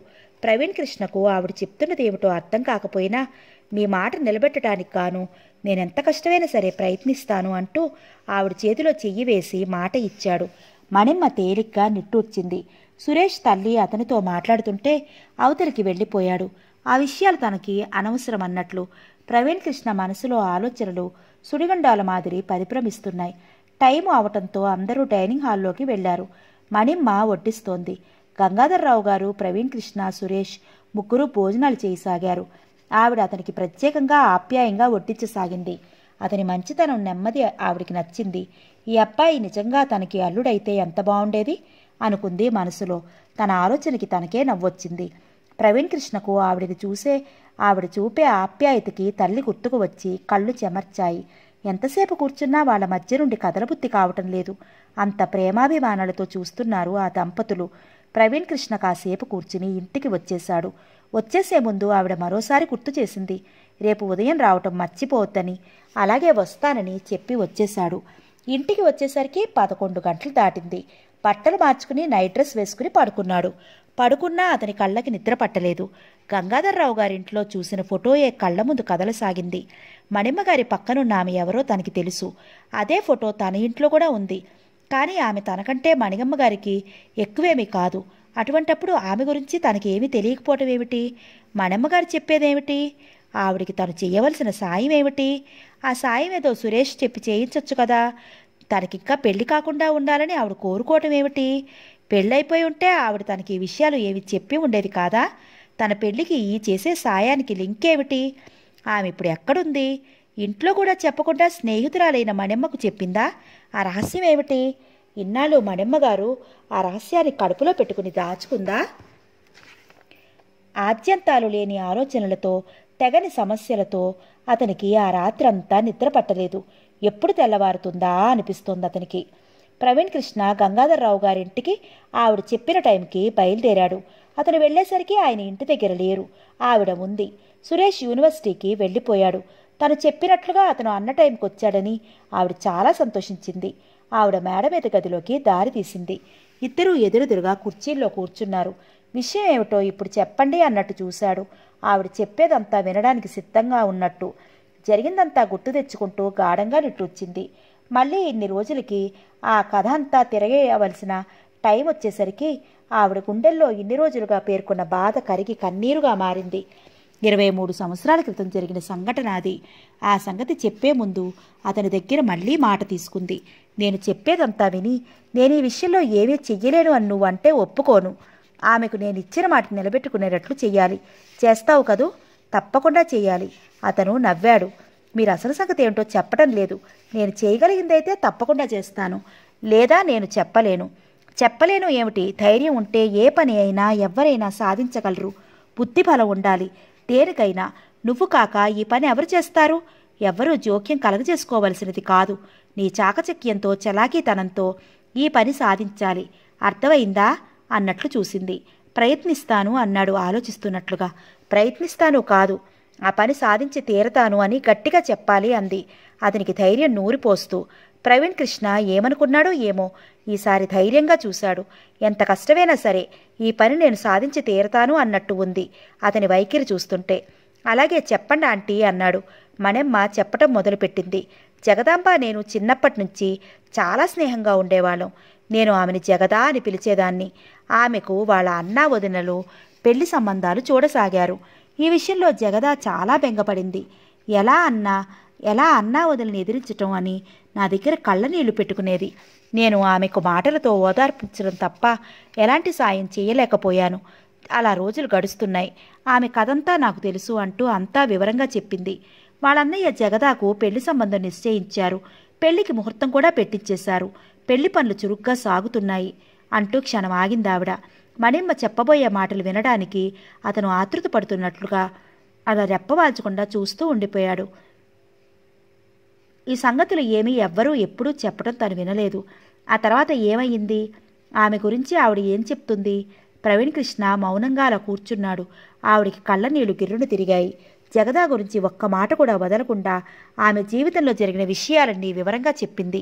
ప్రవీణ్ కృష్ణకు ఆవిడ చెప్తున్నది ఏమిటో అర్థం కాకపోయినా మీ మాట నిలబెట్టడానికి గాను నేనెంత కష్టమైనా సరే ప్రయత్నిస్తాను అంటూ ఆవిడ చేతిలో చెయ్యి వేసి మాట ఇచ్చాడు. మణిమ్మ తేలిగ్గా నిట్టూర్చింది. సురేష్ తల్లి అతనితో మాట్లాడుతుంటే అవతలికి వెళ్ళిపోయాడు. ఆ విషయాలు తనకి అనవసరం అన్నట్లు. ప్రవీణ్ కృష్ణ మనసులో ఆలోచనలు సుడిగండాల మాదిరి పరిభ్రమిస్తున్నాయి. టైము అవటంతో అందరూ డైనింగ్ హాల్లోకి వెళ్లారు. మణిమ్మ వడ్డిస్తోంది. గంగాధర్రావు గారు, ప్రవీణ్ కృష్ణ, సురేష్ ముగ్గురు భోజనాలు చేయసాగారు. ఆవిడ అతనికి ప్రత్యేకంగా ఆప్యాయంగా వడ్డించసాగింది. అతని మంచితనం, నెమ్మది ఆవిడికి నచ్చింది. ఈ అబ్బాయి నిజంగా తనకి అల్లుడైతే ఎంత బాగుండేది అనుకుంది మనసులో. తన ఆలోచనకి తనకే నవ్వొచ్చింది. ప్రవీణ్ కృష్ణకు ఆవిడ చూపే ఆప్యాయతకి తల్లి గుర్తుకు వచ్చి కళ్ళు చెమర్చాయి. ఎంతసేపు కూర్చున్నా వాళ్ళ మధ్య నుండి కదలబుద్ధి కావటం లేదు. అంత ప్రేమాభిమానాలతో చూస్తున్నారు ఆ దంపతులు. ప్రవీణ్ కృష్ణ కాసేపు కూర్చుని ఇంటికి వచ్చేశాడు. వచ్చేసే ముందు ఆవిడ మరోసారి గుర్తు చేసింది. రేపు ఉదయం రావటం మర్చిపోవద్దని, అలాగే వస్తానని చెప్పి వచ్చేశాడు. ఇంటికి వచ్చేసరికి 11 గంటలు దాటింది. బట్టలు మార్చుకుని నైట్ డ్రెస్ వేసుకుని పడుకున్నాడు. పడుకున్నా అతని కళ్ళకి నిద్ర పట్టలేదు. గంగాధర్రావు గారింట్లో చూసిన ఫోటోయే కళ్ళ ముందు కదలసాగింది. మణిమ్మగారి పక్కనున్న ఆమె ఎవరో తనకి తెలుసు. అదే ఫోటో తన ఇంట్లో కూడా ఉంది. కానీ ఆమె తనకంటే మణిగమ్మగారికి ఎక్కువేమీ కాదు. అటువంటప్పుడు ఆమె గురించి తనకి ఏమీ తెలియకపోవటం ఏమిటి? మణిమ్మగారు చెప్పేదేమిటి? ఆవిడికి తను చేయవలసిన సాయం ఏమిటి? ఆ సాయం ఏదో సురేష్ చెప్పి చేయించొచ్చు కదా. తనకింకా పెళ్లి కాకుండా ఉండాలని ఆవిడ కోరుకోవటం ఏమిటి? పెళ్ళైపోయి ఉంటే ఆవిడ తనకి ఈ విషయాలు ఏమి చెప్పి ఉండేది కాదా? తన పెళ్లికి ఈ చేసే సాయానికి లింక్ ఏమిటి? ఆమె ఇప్పుడు ఎక్కడుంది? ఇంట్లో కూడా చెప్పకుండా స్నేహితురాలైన మణిమ్మకు చెప్పిందా? ఆ రహస్యం ఏమిటి? ఇన్నాళ్ళు మణిమ్మగారు ఆ రహస్యాన్ని కడుపులో పెట్టుకుని దాచుకుందా? ఆద్యంతాలు లేని ఆలోచనలతో, తెగని సమస్యలతో అతనికి ఆ రాత్రంతా నిద్ర పట్టలేదు. ఎప్పుడు తెల్లవారుతుందా అనిపిస్తోంది అతనికి. ప్రవీణ్ కృష్ణ గంగాధర్రావు గారింటికి ఆవిడ చెప్పిన టైంకి బయలుదేరాడు. అతను వెళ్లేసరికి ఆయన ఇంటి దగ్గర లేరు. ఆవిడ ఉంది. సురేష్ యూనివర్సిటీకి వెళ్ళిపోయాడు. తను చెప్పినట్లుగా అతను అన్న టైంకి వచ్చాడని ఆవిడ చాలా సంతోషించింది. ఆవిడ మేడ మీద గదిలోకి దారి తీసింది. ఇద్దరూ ఎదురెదురుగా కుర్చీల్లో కూర్చున్నారు. విషయం ఏమిటో ఇప్పుడు చెప్పండి అన్నట్టు చూశాడు. ఆవిడ చెప్పేదంతా వినడానికి సిద్ధంగా ఉన్నట్టు. జరిగిందంతా గుర్తు తెచ్చుకుంటూ గాఢంగా నిట్టూర్చింది. మళ్ళీ ఇన్ని రోజులకి ఆ కథ అంతా తిరగేయవలసిన టైం వచ్చేసరికి ఆవిడ గుండెల్లో ఇన్ని రోజులుగా పేర్కొన్న బాధ కరిగి కన్నీరుగా మారింది. 23 సంవత్సరాల క్రితం జరిగిన సంఘటన అది. ఆ సంగతి చెప్పే ముందు అతని దగ్గర మళ్ళీ మాట తీసుకుంది. నేను చెప్పేదంతా విని నేను ఈ విషయంలో ఏమీ చెయ్యలేను అని నువ్వంటే ఒప్పుకోను. ఆమెకు నేను ఇచ్చిన మాట నిలబెట్టుకునేటట్లు చెయ్యాలి. చేస్తావు కదూ? తప్పకుండా చెయ్యాలి. అతను నవ్వాడు. మీరు అసలు సంగతి ఏమిటో చెప్పడం లేదు. నేను చేయగలిగిందైతే తప్పకుండా చేస్తాను. లేదా నేను చెప్పలేను ఏమిటి? ధైర్యం ఉంటే ఏ పని అయినా ఎవరైనా సాధించగలరు. బుద్ధిబలం ఉండాలి దేనికైనా. నువ్వు కాక ఈ పని ఎవరు చేస్తారు? ఎవ్వరూ జోక్యం కలగజేసుకోవలసినది కాదు. నీ చాకచక్యంతో, చలాకీతనంతో ఈ పని సాధించాలి. అర్థమైందా అన్నట్లు చూసింది. ప్రయత్నిస్తాను అన్నాడు ఆలోచిస్తున్నట్లుగా. ప్రయత్నిస్తాను కాదు, ఆ పని సాధించి తీరతాను అని గట్టిగా చెప్పాలి అంది అతనికి ధైర్యం నూరిపోస్తూ. ప్రవీణ్ కృష్ణ ఏమనుకున్నాడో ఏమో, ఈసారి ధైర్యంగా చూశాడు. ఎంత కష్టమైనా సరే ఈ పని నేను సాధించి తీరతాను అన్నట్టు ఉంది అతని వైఖరి చూస్తుంటే. అలాగే చెప్పండి ఆంటీ అన్నాడు. మణెమ్మ చెప్పటం మొదలుపెట్టింది. జగదాంబ నేను చిన్నప్పటి నుంచి చాలా స్నేహంగా ఉండేవాళ్ళం. నేను ఆమెని జగదా అని పిలిచేదాన్ని. ఆమెకు వాళ్ళ అన్నా వదినలు పెళ్లి సంబంధాలు చూడసాగారు. ఈ విషయంలో జగదా చాలా బెంగపడింది. ఎలా అన్నా వదిలిని ఎదిరించటం అని నా దగ్గర కళ్ళనీళ్లు పెట్టుకునేది. నేను ఆమెకు మాటలతో ఓదార్పించడం తప్ప ఎలాంటి సాయం చేయలేకపోయాను. అలా రోజులు గడుస్తున్నాయి. ఆమె కథంతా నాకు తెలుసు అంటూ అంతా వివరంగా చెప్పింది. వాళ్ళన్నయ్య జగదాకు పెళ్లి సంబంధం నిశ్చయించారు. పెళ్లికి ముహూర్తం కూడా పెట్టించేశారు. పెళ్లి పనులు చురుగ్గా సాగుతున్నాయి అంటూ క్షణం ఆగిందావిడ. మణిమ్మ చెప్పబోయే మాటలు వినడానికి అతను ఆతృత పడుతున్నట్లుగా అలా రెప్పవాల్చకుండా చూస్తూ ఉండిపోయాడు. ఈ సంగతులు ఏమీ ఎవ్వరూ ఎప్పుడూ చెప్పడం తను వినలేదు. ఆ తర్వాత ఏమయ్యింది? ఆమె గురించి ఆవిడ ఏం చెప్తుంది? ప్రవీణ్ కృష్ణ మౌనంగా అలా కూర్చున్నాడు. ఆవిడికి కళ్ళనీళ్లు గిర్రును తిరిగాయి. జగదా గురించి ఒక్క మాట కూడా వదలకుండా ఆమె జీవితంలో జరిగిన విషయాలన్నీ వివరంగా చెప్పింది.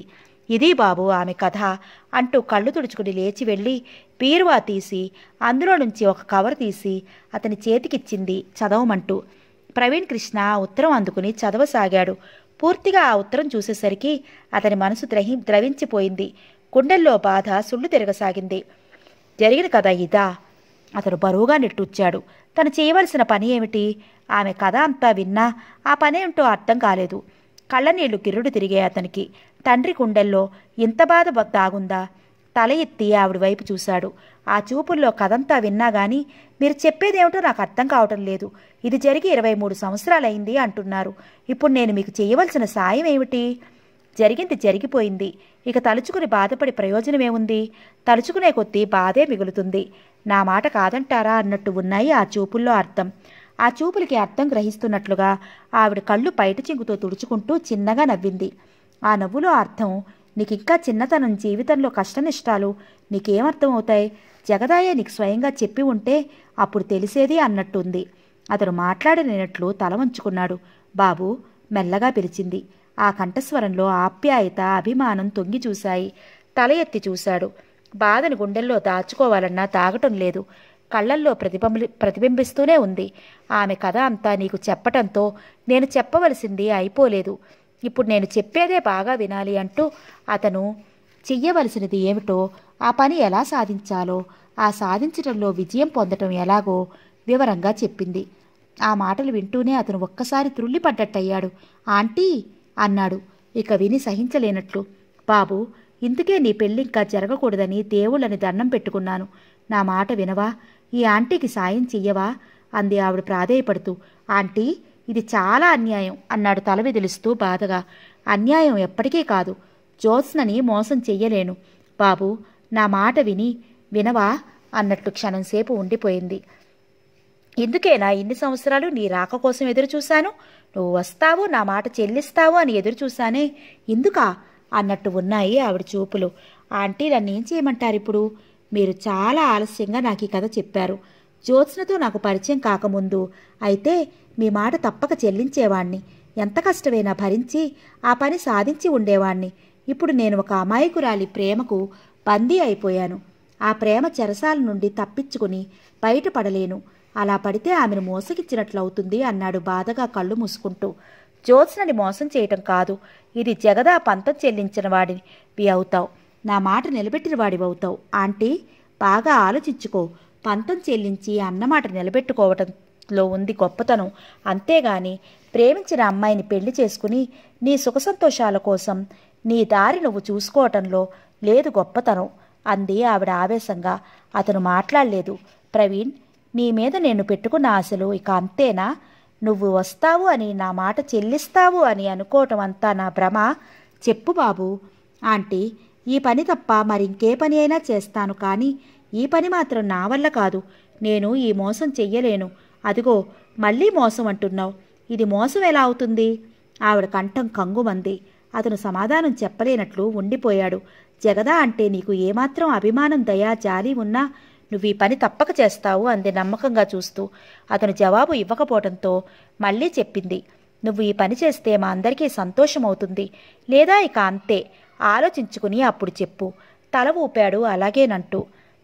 ఇది బాబు ఆమె కథ అంటూ కళ్ళు తుడుచుకుని లేచి వెళ్ళి బీరువా తీసి అందులో నుంచి ఒక కవర్ తీసి అతని చేతికిచ్చింది చదవమంటూ. ప్రవీణ్ కృష్ణ ఆ ఉత్తరం అందుకుని చదవసాగాడు. పూర్తిగా ఆ ఉత్తరం చూసేసరికి అతని మనసు ద్రవించిపోయింది. గుండెల్లో బాధ సుళ్ళు తిరగసాగింది. జరిగిన కథ ఇదా? అతను బరువుగా నిట్టూర్చాడు. తను చేయవలసిన పని ఏమిటి? ఆమె కథ అంతా విన్నా ఆ పనేమిటో అర్థం కాలేదు. కళ్ళనీళ్లు గిర్రుడు తిరిగాయి అతనికి. తండ్రి గుండెల్లో ఇంత బాధ దాగుందా? తల ఎత్తి ఆవిడ వైపు చూశాడు. ఆ చూపుల్లో కథంతా విన్నా గాని మీరు చెప్పేదేమిటో నాకు అర్థం కావటం లేదు. ఇది జరిగి 23 సంవత్సరాలైంది అంటున్నారు. ఇప్పుడు నేను మీకు చేయవలసిన సాయం ఏమిటి? జరిగింది జరిగిపోయింది. ఇక తలుచుకుని బాధపడి ప్రయోజనమేముంది? తలుచుకునే కొద్దీ బాధే మిగులుతుంది. నా మాట కాదంటారా అన్నట్టు ఉన్నాయి ఆ చూపుల్లో అర్థం. ఆ చూపులకి అర్థం గ్రహిస్తున్నట్లుగా ఆవిడ కళ్ళు బయట చింగుతో తుడుచుకుంటూ చిన్నగా నవ్వింది. ఆ నవ్వులో అర్థం, నీకింకా చిన్నతనం, జీవితంలో కష్టనిష్టాలు నీకేమర్థమవుతాయి? జగదాయే నీకు స్వయంగా చెప్పి ఉంటే అప్పుడు తెలిసేది అన్నట్టుంది. అతను మాట్లాడలేనట్లు తల వంచుకున్నాడు. బాబూ మెల్లగా పిలిచింది. ఆ కంఠస్వరంలో ఆప్యాయత, అభిమానం తొంగి చూశాయి. తల ఎత్తి చూశాడు. బాధను గుండెల్లో దాచుకోవాలన్నా తాగటం లేదు. కళ్ళల్లో ప్రతిబింబిస్తూనే ఉంది. ఆమె కథ అంతా నీకు చెప్పటంతో నేను చెప్పవలసింది అయిపోలేదు. ఇప్పుడు నేను చెప్పేదే బాగా వినాలి అంటూ అతను చెయ్యవలసినది ఏమిటో, ఆ పని ఎలా సాధించాలో, ఆ సాధించటంలో విజయం పొందటం ఎలాగో వివరంగా చెప్పింది. ఆ మాటలు వింటూనే అతను ఒక్కసారి త్రుళ్ళిపడ్డట్టయ్యాడు. ఆంటీ అన్నాడు ఇక విని సహించలేనట్లు. బాబు, ఇందుకే నీ పెళ్ళింకా జరగకూడదని దేవుళ్ళని దండం పెట్టుకున్నాను. నా మాట వినవా? ఈ ఆంటీకి సాయం చెయ్యవా? అంది ఆవిడ ప్రాధేయపడుతూ. ఆంటీ, ఇది చాలా అన్యాయం అన్నాడు తల విదిలిస్తూ బాధగా. అన్యాయం ఎప్పటికీ కాదు. జ్యోత్స్నని మోసం చెయ్యలేను. బాబు, నా మాట వినవా అన్నట్టు క్షణంసేపు ఉండిపోయింది. ఇందుకేనా ఇన్ని సంవత్సరాలు నీ రాక కోసం ఎదురుచూశాను? నువ్వు వస్తావు, నా మాట చెల్లిస్తావు అని ఎదురుచూశానే, ఇందుకా అన్నట్టు ఉన్నాయి ఆవిడ చూపులు. ఆంటీ, నన్నేం చేయమంటారు ఇప్పుడు? మీరు చాలా ఆలస్యంగా నాకు ఈ కథ చెప్పారు. జ్యోత్స్నతో నాకు పరిచయం కాకముందు అయితే మీ మాట తప్పక చెల్లించేవాణ్ణి. ఎంత కష్టమైనా భరించి ఆ పని సాధించి ఉండేవాణ్ణి. ఇప్పుడు నేను ఒక అమాయకురాలి ప్రేమకు బందీ అయిపోయాను. ఆ ప్రేమ చెరసాల నుండి తప్పించుకుని బయటపడలేను. అలా పడితే ఆమెను మోసగిచ్చినట్లవుతుంది అన్నాడు బాధగా కళ్ళు మూసుకుంటూ. జ్యోత్స్నని మోసం చేయటం కాదు, ఇది జగదా పంతం చెల్లించిన వాడివి అవుతావు. నా మాట నిలబెట్టిన వాడివవుతావు. ఆంటీ, బాగా ఆలోచించుకో. పంతం చెల్లించి అన్నమాట నిలబెట్టుకోవటంలో ఉంది గొప్పతనం. అంతేగాని ప్రేమించిన అమ్మాయిని పెళ్లి చేసుకుని నీ సుఖ సంతోషాల కోసం నీ దారి నువ్వు చూసుకోవటంలో లేదు గొప్పతనం అంది ఆవిడ ఆవేశంగా. అతను మాట్లాడలేదు. ప్రవీణ్, నీ మీద నేను పెట్టుకున్న ఆశలు ఇక అంతేనా? నువ్వు వస్తావు అని, నా మాట చెల్లిస్తావు అని అనుకోవటం అంతా నా భ్రమ? చెప్పు బాబు. ఆంటీ, ఈ పని తప్ప మరింకే పని అయినా చేస్తాను, కానీ ఈ పని మాత్రం నా వల్ల కాదు. నేను ఈ మోసం చెయ్యలేను. అదిగో మళ్ళీ మోసం అంటున్నావు. ఇది మోసం ఎలా అవుతుంది? ఆవిడ కంఠం కంగుమంది. అతను సమాధానం చెప్పలేనట్లు ఉండిపోయాడు. జగదా అంటే నీకు ఏమాత్రం అభిమానం, దయా, జాలి ఉన్నా నువ్వు ఈ పని తప్పక చేస్తావు అంది నమ్మకంగా చూస్తూ. అతను జవాబు ఇవ్వకపోవడంతో మళ్ళీ చెప్పింది. నువ్వు ఈ పని చేస్తే మా అందరికీ సంతోషమవుతుంది. లేదా ఇక అంతే, ఆలోచించుకుని అప్పుడు చెప్పు. తల ఊపాడు అలాగేనంటూ.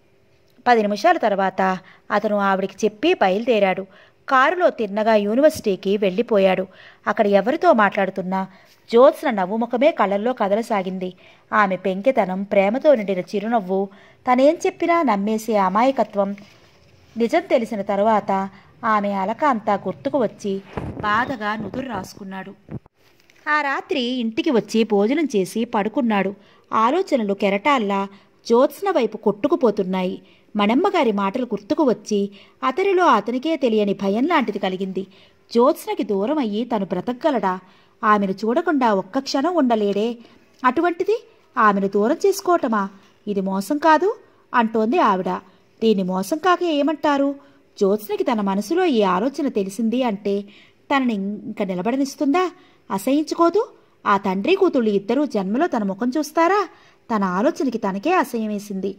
10 నిమిషాల తర్వాత అతను ఆవిడికి చెప్పి బయలుదేరాడు. కారులో తిన్నగా యూనివర్సిటీకి వెళ్ళిపోయాడు. అక్కడ ఎవరితో మాట్లాడుతున్నా జ్యోత్స్న నవ్వుముఖమే కళ్ళల్లో కదలసాగింది. ఆమె పెంకెతనం, ప్రేమతో నిండిన చిరునవ్వు, తనేం చెప్పినా నమ్మేసే అమాయకత్వం. నిజం తెలిసిన తరువాత ఆమె అలక అంతా గుర్తుకు వచ్చి బాధగా నుదురు రాసుకున్నాడు. ఆ రాత్రి ఇంటికి వచ్చి భోజనం చేసి పడుకున్నాడు. ఆలోచనలు కెరటాల్లా జ్యోత్స్న వైపు కొట్టుకుపోతున్నాయి. మణమ్మగారి మాటలు గుర్తుకు వచ్చి అతనిలో అతనికే తెలియని భయం లాంటిది కలిగింది. జ్యోత్స్నకి దూరం అయ్యి తను బ్రతకగలడా? ఆమెను చూడకుండా ఒక్క క్షణం ఉండలేడే. అటువంటిది ఆమెను దూరం చేసుకోవటమా? ఇది మోసం కాదు అంటోంది ఆవిడ. దీన్ని మోసం కాక ఏమంటారు? జ్యోత్స్నకి తన మనసులో ఈ ఆలోచన తెలిసింది అంటే తనని ఇంక నిలబడనిస్తుందా? అసహించుకోదు. ఆ తండ్రి కూతుళ్ళు ఇద్దరూ జన్మలో తన ముఖం చూస్తారా? తన ఆలోచనకి తనకే అసహ్యం వేసింది.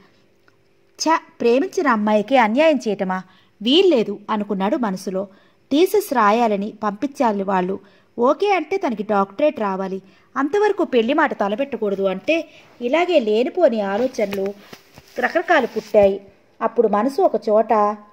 ప్రేమించిన అమ్మాయికి అన్యాయం చేయటమా? వీల్లేదు అనుకున్నాడు మనసులో. థీసిస్ రాయాలని పంపించాలి వాళ్ళు. ఓకే అంటే తనకి డాక్టరేట్ రావాలి, అంతవరకు పెళ్లి మాట తలపెట్టకూడదు అంటే ఇలాగే లేనిపోని ఆలోచనలు రకరకాలు పుట్టాయి. అప్పుడు మనసు ఒక చోట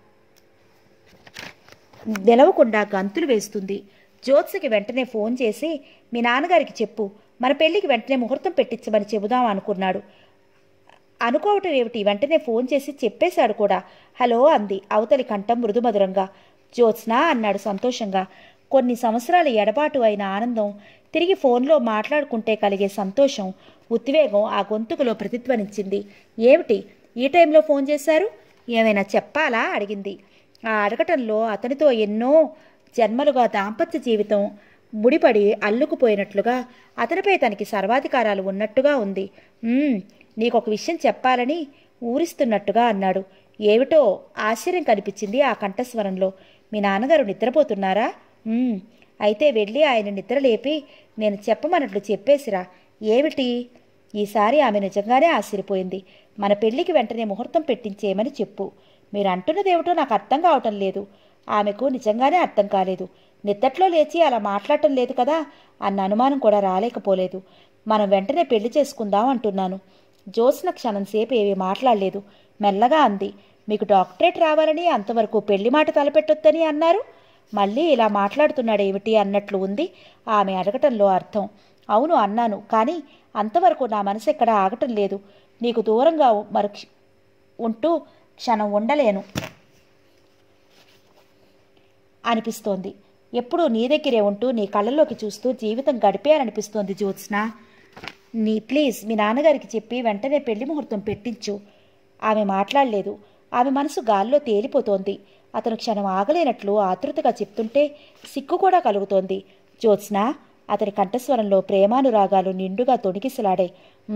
నిలవకుండా గంతులు వేస్తుంది. జ్యోత్స్కి వెంటనే ఫోన్ చేసి మీ నాన్నగారికి చెప్పు, మన పెళ్లికి వెంటనే ముహూర్తం పెట్టించమని చెబుదాం అనుకున్నాడు. అనుకోవటం ఏమిటి, వెంటనే ఫోన్ చేసి చెప్పేశాడు కూడా. హలో అంది అవతలి కంఠం మృదుమధురంగా. జ్యోత్స్న అన్నాడు సంతోషంగా. కొన్ని సంవత్సరాల ఎడబాటు అయిన ఆనందం, తిరిగి ఫోన్లో మాట్లాడుకుంటే కలిగే సంతోషం, ఉద్వేగం ఆ గొంతుకులో ప్రతిధ్వనించింది. ఏమిటి ఈ టైంలో ఫోన్ చేశారు, ఏమైనా చెప్పాలా అడిగింది. ఆ అడగటంలో అతనితో ఎన్నో జన్మలుగా దాంపత్య జీవితం ముడిపడి అల్లుకుపోయినట్లుగా, అతనిపై తనకి సర్వాధికారాలు ఉన్నట్టుగా ఉంది. నీకొక విషయం చెప్పాలని ఊరిస్తున్నట్టుగా అన్నాడు. ఏమిటో ఆశ్చర్యం కనిపించింది ఆ కంఠస్వరంలో. మీ నాన్నగారు నిద్రపోతున్నారా? అయితే వెళ్ళి ఆయన నిద్రలేపి నేను చెప్పమన్నట్లు చెప్పేసిరా. ఏమిటి? ఈసారి ఆమె నిజంగానే ఆశ్చర్యపోయింది. మన పెళ్లికి వెంటనే ముహూర్తం పెట్టించేయమని చెప్పు. మీరు అంటున్నదేమిటో నాకు అర్థం కావటం లేదు. ఆమెకు నిజంగానే అర్థం కాలేదు. నిద్దట్లో లేచి అలా మాట్లాడటం లేదు కదా అన్న అనుమానం కూడా రాలేకపోలేదు. మనం వెంటనే పెళ్లి చేసుకుందాం అంటున్నాను. జ్యోత్స్న క్షణంసేపు ఏమీ మాట్లాడలేదు. మెల్లగా అంది, మీకు డాక్టరేట్ రావాలని, అంతవరకు పెళ్లి మాట తలపెట్టొద్దని అన్నారు. మళ్ళీ ఇలా మాట్లాడుతున్నాడేమిటి అన్నట్లు ఉంది ఆమె అడగటంలో అర్థం. అవును అన్నాను, కానీ అంతవరకు నా మనసు ఎక్కడా ఆగటం లేదు. నీకు దూరంగా ఉంటూ క్షణం ఉండలేను అనిపిస్తోంది. ఎప్పుడూ నీ దగ్గరే ఉంటూ నీ కళ్ళల్లోకి చూస్తూ జీవితం గడిపేయాలనిపిస్తోంది జ్యోత్స్న. ప్లీజ్ మీ నాన్నగారికి చెప్పి వెంటనే పెళ్లి ముహూర్తం పెట్టించు. ఆమె మాట్లాడలేదు. ఆమె మనసు గాల్లో తేలిపోతోంది. అతను క్షణం ఆగలేనట్లు ఆతృతగా చెప్తుంటే సిగ్గు కూడా కలుగుతోంది. జ్యోత్స్న అతని కంఠస్వరంలో ప్రేమానురాగాలు నిండుగా తొణికిసలాడాయి.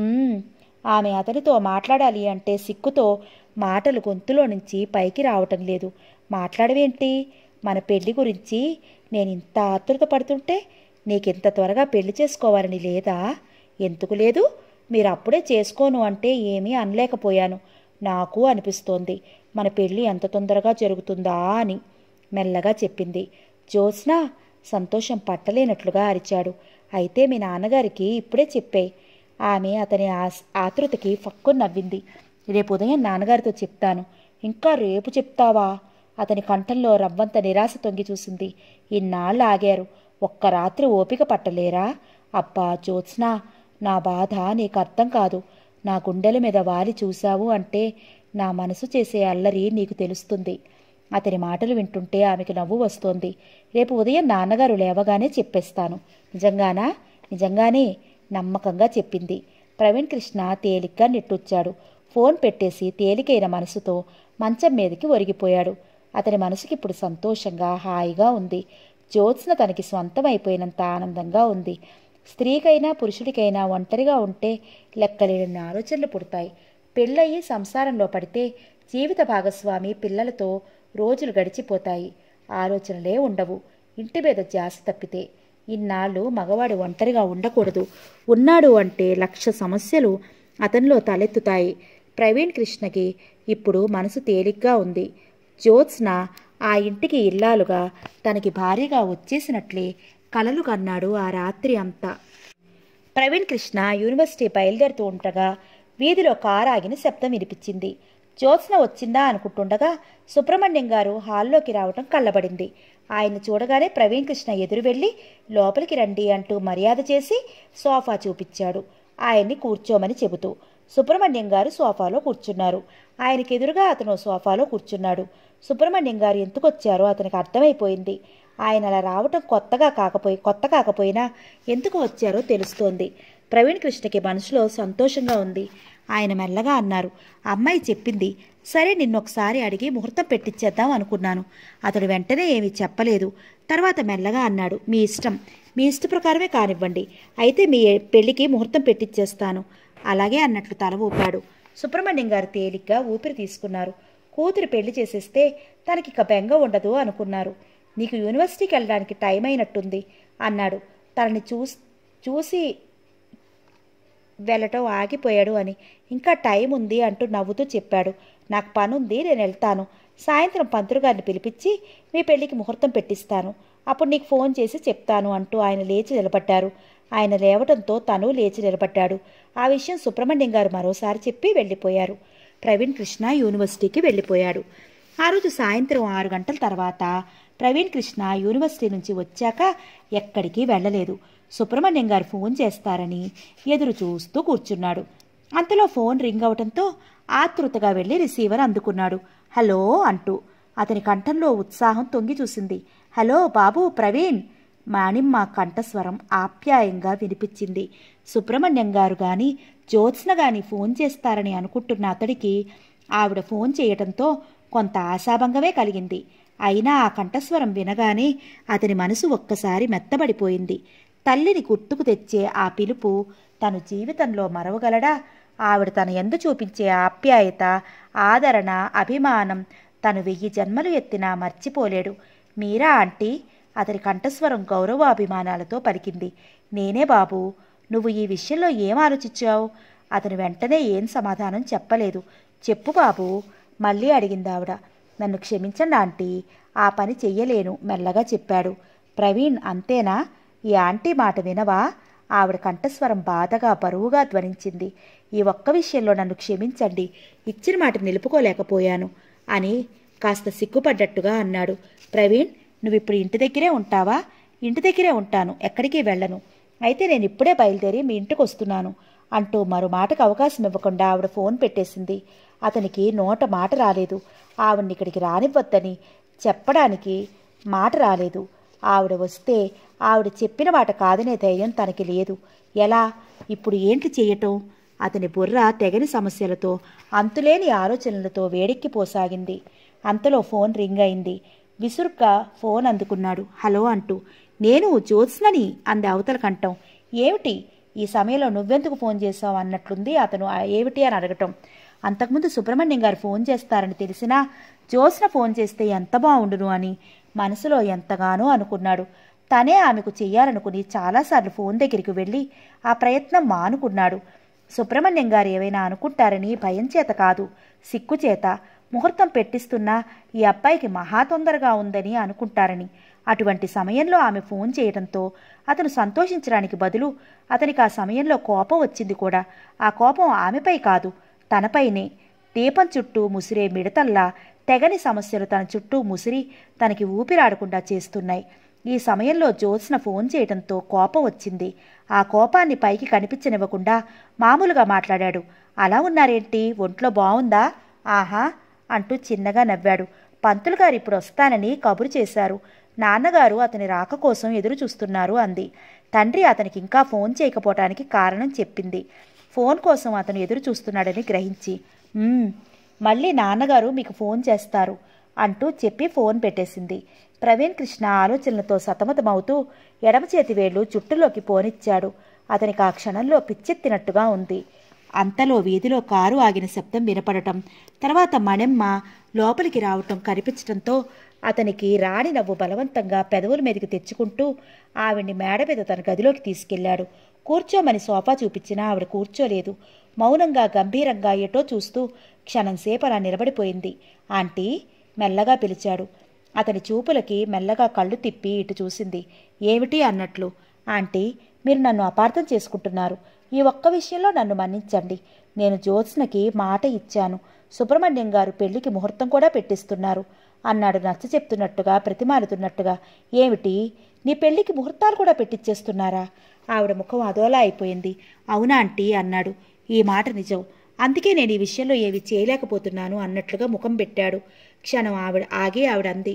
ఆమె అతనితో మాట్లాడాలి అంటే సిగ్గుతో మాటలు గొంతులో నుంచి పైకి రావటం లేదు. మాట్లాడవేంటి? మన పెళ్లి గురించి నేనింత ఆతృత పడుతుంటే నీకింత త్వరగా పెళ్లి చేసుకోవాలని లేదా? ఎందుకు లేదు? మీరు అప్పుడే చేసుకోను అంటే ఏమీ అనలేకపోయాను. నాకు అనిపిస్తోంది మన పెళ్లి ఎంత తొందరగా జరుగుతుందా అని మెల్లగా చెప్పింది. జ్యోత్స్న సంతోషం పట్టలేనట్లుగా అరిచాడు. అయితే మీ నాన్నగారికి ఇప్పుడే చెప్పేయ్. ఆమె అతని ఆతృతకి ఫక్కున నవ్వింది. రేపు ఉదయం నాన్నగారితో చెప్తాను. ఇంకా రేపు చెప్తావా? అతని కంఠంలో రవ్వంత నిరాశ తొంగి చూసింది. ఇన్నాళ్ళు ఆగారు, ఒక్క రాత్రి ఓపిక పట్టలేరా? అబ్బా జ్యోత్స్న, నా బాధ నీకు అర్థం కాదు. నా గుండెల మీద వాలి చూశావు అంటే నా మనసు చేసే అల్లరి నీకు తెలుస్తుంది. అతని మాటలు వింటుంటే ఆమెకు నవ్వు వస్తోంది. రేపు ఉదయం నాన్నగారు లేవగానే చెప్పేస్తాను. నిజంగానా? నిజంగానే నమ్మకంగా చెప్పింది. ప్రవీణ్ కృష్ణ తేలిగ్గా నిట్టూర్చాడు. ఫోన్ పెట్టేసి తేలికైన మనసుతో మంచం మీదకి ఒరిగిపోయాడు. అతని మనసుకిప్పుడు సంతోషంగా హాయిగా ఉంది. జ్యోత్స్న తనకి స్వంతమైపోయినంత ఆనందంగా ఉంది. స్త్రీకైనా పురుషుడికైనా ఒంటరిగా ఉంటే లెక్కలేని ఆలోచనలు పుడతాయి. పెళ్ళయి సంసారంలో పడితే జీవిత భాగస్వామి పిల్లలతో రోజులు గడిచిపోతాయి. ఆలోచనలే ఉండవు, ఇంటి మీద ధ్యాస తప్పితే. ఇన్నాళ్ళు మగవాడు ఒంటరిగా ఉండకూడదు. ఉన్నాడు అంటే 1,00,000 సమస్యలు అతనిలో తలెత్తుతాయి. ప్రవీణ్ కృష్ణకి ఇప్పుడు మనసు తేలిగ్గా ఉంది. జ్యోత్స్న ఆ ఇంటికి ఇల్లాలుగా తనకి భార్యగా వచ్చేసినట్లే కలలు కన్నాడు ఆ రాత్రి అంతా. ప్రవీణ్ కృష్ణ యూనివర్సిటీ బయలుదేరుతూ ఉండగా వీధిలో కారు ఆగిన శబ్దం వినిపించింది. జ్యోత్స్న వచ్చిందా అనుకుంటుండగా సుబ్రహ్మణ్యం గారు హాల్లోకి రావటం కళ్ళబడింది. ఆయన్ని చూడగానే ప్రవీణ్ కృష్ణ ఎదురు వెళ్ళి లోపలికి రండి అంటూ మర్యాద చేసి సోఫా చూపించాడు, ఆయన్ని కూర్చోమని చెబుతూ. సుబ్రహ్మణ్యం గారు సోఫాలో కూర్చున్నారు. ఆయనకి ఎదురుగా అతను సోఫాలో కూర్చున్నాడు. సుబ్రహ్మణ్యం గారు ఎందుకొచ్చారో అతనికి అర్థమైపోయింది. ఆయన అలా రావటం కొత్త కాకపోయినా ఎందుకు వచ్చారో తెలుస్తోంది. ప్రవీణ్ కృష్ణకి మనసులో సంతోషంగా ఉంది. ఆయన మెల్లగా అన్నారు, అమ్మాయి చెప్పింది. సరే నిన్నొకసారి అడిగి ముహూర్తం పెట్టించేద్దాం అనుకున్నాను. అతడు వెంటనే ఏమీ చెప్పలేదు. తర్వాత మెల్లగా అన్నాడు, మీ ఇష్టం, మీ ఇష్ట ప్రకారమే కానివ్వండి. అయితే మీ పెళ్లికి ముహూర్తం పెట్టించేస్తాను. అలాగే అన్నట్లు తల ఊపాడు. సుబ్రహ్మణ్యం గారు తేలిగ్గా ఊపిరి తీసుకున్నారు. కూతురు పెళ్లి చేసేస్తే తనకిక బెంగ ఉండదు అనుకున్నారు. నీకు యూనివర్సిటీకి వెళ్ళడానికి టైం అయినట్టుంది అన్నాడు. తనని చూసి వెళ్ళటం ఆగిపోయాడు అని. ఇంకా టైం ఉంది అంటూ నవ్వుతూ చెప్పాడు. నాకు పనుంది, నేను వెళ్తాను. సాయంత్రం పంతులు గారిని పిలిపించి మీ పెళ్లికి ముహూర్తం పెట్టిస్తాను, అప్పుడు నీకు ఫోన్ చేసి చెప్తాను అంటూ ఆయన లేచి నిలబడ్డారు. ఆయన లేవటంతో తను లేచి నిలబడ్డాడు. ఆ విషయం సుబ్రహ్మణ్యం గారు మరోసారి చెప్పి వెళ్ళిపోయారు. ప్రవీణ్ కృష్ణ యూనివర్సిటీకి వెళ్ళిపోయాడు. ఆ రోజు సాయంత్రం 6 గంటల తర్వాత ప్రవీణ్ కృష్ణ యూనివర్సిటీ నుంచి వచ్చాక ఎక్కడికి వెళ్ళలేదు. సుబ్రహ్మణ్యం గారు ఫోన్ చేస్తారని ఎదురు చూస్తూ కూర్చున్నాడు. అంతలో ఫోన్ రింగ్ అవటంతో ఆతృతగా వెళ్ళి రిసీవర్ అందుకున్నాడు. హలో అంటూ. అతని కంఠంలో ఉత్సాహం తొంగి చూసింది. హలో బాబు ప్రవీణ్. మాణిమ్మ కంఠస్వరం ఆప్యాయంగా వినిపించింది. సుబ్రహ్మణ్యం గారు గాని జ్యోత్స్న గాని ఫోన్ చేస్తారని అనుకుంటున్న అతడికి ఆవిడ ఫోన్ చేయటంతో కొంత ఆశాభంగమే కలిగింది. అయినా ఆ కంఠస్వరం వినగానే అతని మనసు ఒక్కసారి మెత్తబడిపోయింది. తల్లిని గుర్తుకు తెచ్చే ఆ పిలుపు తను జీవితంలో మరవగలడా? ఆవిడ తన యందు చూపించే ఆప్యాయత, ఆదరణ, అభిమానం తను 1000 జన్మలు ఎత్తినా మర్చిపోలేడు. మీరా ఆంటీ? అతని కంఠస్వరం గౌరవాభిమానాలతో పలికింది. నేనే బాబు. నువ్వు ఈ విషయంలో ఏం ఆలోచించావు? అతను వెంటనే ఏం సమాధానం చెప్పలేదు. చెప్పు బాబు, మళ్ళీ అడిగింది ఆవిడ. నన్ను క్షమించండి ఆంటీ, ఆ పని చెయ్యలేను మెల్లగా చెప్పాడు. ప్రవీణ్ అంతేనా? ఈ ఆంటీ మాట వినవా? ఆవిడ కంఠస్వరం బాధగా బరువుగా ధ్వనించింది. ఈ ఒక్క విషయంలో నన్ను క్షమించండి, ఇచ్చిన మాట నిలుపుకోలేకపోయాను అని కాస్త సిగ్గుపడ్డట్టుగా అన్నాడు. ప్రవీణ్, నువ్విప్పుడు ఇంటి దగ్గరే ఉంటావా? ఇంటి దగ్గరే ఉంటాను, ఎక్కడికి వెళ్ళను. అయితే నేను ఇప్పుడే బయలుదేరి మీ ఇంటికి వస్తున్నాను అంటూ మరో మాటకు అవకాశం ఇవ్వకుండా ఆవిడ ఫోన్ పెట్టేసింది. అతనికి నోట మాట రాలేదు. ఆవిడ్ని ఇక్కడికి రానివ్వద్దని చెప్పడానికి మాట రాలేదు. ఆవిడ వస్తే ఆవిడ చెప్పిన మాట కాదనే ధైర్యం తనకి లేదు. ఎలా? ఇప్పుడు ఏంటి చెయ్యటం? అతని బుర్ర తెగని సమస్యలతో, అంతులేని ఆలోచనలతో వేడెక్కిపోసాగింది. అంతలో ఫోన్ రింగ్ అయింది. విసురుగ్గా ఫోన్ అందుకున్నాడు. హలో అంటూ. నేను జ్యోత్స్నని అంది అవతల కంఠం. ఏమిటి ఈ సమయంలో నువ్వెందుకు ఫోన్ చేశావు అన్నట్లుంది అతను ఏమిటి అని అడగటం. అంతకుముందు సుబ్రహ్మణ్యం గారు ఫోన్ చేస్తారని తెలిసినా జ్యోత్స్న ఫోన్ చేస్తే ఎంత బాగుండును అని మనసులో ఎంతగానో అనుకున్నాడు. తనే ఆమెకు చెయ్యాలనుకుని చాలాసార్లు ఫోన్ దగ్గరికి వెళ్ళి ఆ ప్రయత్నం మానుకున్నాడు. సుబ్రహ్మణ్యం గారు ఏవైనా అనుకుంటారని భయం చేత కాదు, సిగ్గుచేత. ముహూర్తం పెట్టిస్తున్నా ఈ అబ్బాయికి మహా తొందరగా ఉందని అనుకుంటారని. అటువంటి సమయంలో ఆమె ఫోన్ చేయడంతో అతను సంతోషించడానికి బదులు అతనికి ఆ సమయంలో కోపం వచ్చింది కూడా. ఆ కోపం ఆమెపై కాదు, తనపైనే. దీపం చుట్టూ ముసిరే మిడతల్లా తెగని సమస్యలు తన చుట్టూ ముసిరి తనకి ఊపిరాడకుండా చేస్తున్నాయి. ఈ సమయంలో జ్యోత్స్న ఫోన్ చేయడంతో కోపం వచ్చింది. ఆ కోపాన్ని పైకి కనిపించనివ్వకుండా మామూలుగా మాట్లాడాడు. అలా ఉన్నారేంటి? ఒంట్లో బావుందా? ఆహా అంటూ చిన్నగా నవ్వాడు. పంతులు గారు ఇప్పుడు వస్తానని కబురు చేశారు. నాన్నగారు అతని రాక కోసం ఎదురు చూస్తున్నారు అంది. తండ్రి అతనికి ఇంకా ఫోన్ చేయకపోవటానికి కారణం చెప్పింది. ఫోన్ కోసం అతను ఎదురు చూస్తున్నాడని గ్రహించి, మళ్ళీ నాన్నగారు మీకు ఫోన్ చేస్తారు అంటూ చెప్పి ఫోన్ పెట్టేసింది. ప్రవీణ్ కృష్ణ ఆలోచనలతో సతమతమవుతూ ఎడమ చేతి వేళ్లు జుట్టులోకి పోనిచ్చాడు. అతనికి ఆ క్షణంలో పిచ్చెత్తినట్టుగా ఉంది. అంతలో వీధిలో కారు ఆగిన శబ్దం వినపడటం, తర్వాత మణెమ్మ లోపలికి రావటం కనిపించటంతో అతనికి రాణి నవ్వు బలవంతంగా పెదవుల మీదకి తెచ్చుకుంటూ ఆవిడ్ని మేడ మీద తన గదిలోకి తీసుకెళ్లాడు. కూర్చోమని సోఫా చూపించినా ఆవిడ కూర్చోలేదు. మౌనంగా గంభీరంగా ఎటో చూస్తూ క్షణంసేపు అలా నిలబడిపోయింది. ఆంటీ మెల్లగా పిలిచాడు. అతని చూపులకి మెల్లగా కళ్ళు తిప్పి ఇటు చూసింది. ఏమిటి అన్నట్లు. ఆంటీ, మీరు నన్ను అపార్థం చేసుకుంటున్నారు. ఈ ఒక్క విషయంలో నన్ను మన్నించండి. నేను జ్యోత్స్నకి మాట ఇచ్చాను. సుబ్రహ్మణ్యం గారు పెళ్లికి ముహూర్తం కూడా పెట్టిస్తున్నారు అన్నాడు నచ్చ చెప్తున్నట్టుగా, ప్రతిమాలుతున్నట్టుగా. ఏమిటి, నీ పెళ్లికి ముహూర్తాలు కూడా పెట్టిచ్చేస్తున్నారా? ఆవిడ ముఖం అదోలా అయిపోయింది. అవునా ఆంటీ అన్నాడు. ఈ మాట నిజం, అందుకే నేను ఈ విషయంలో ఏవి చేయలేకపోతున్నాను అన్నట్లుగా ముఖం పెట్టాడు. క్షణం ఆవిడ అంది.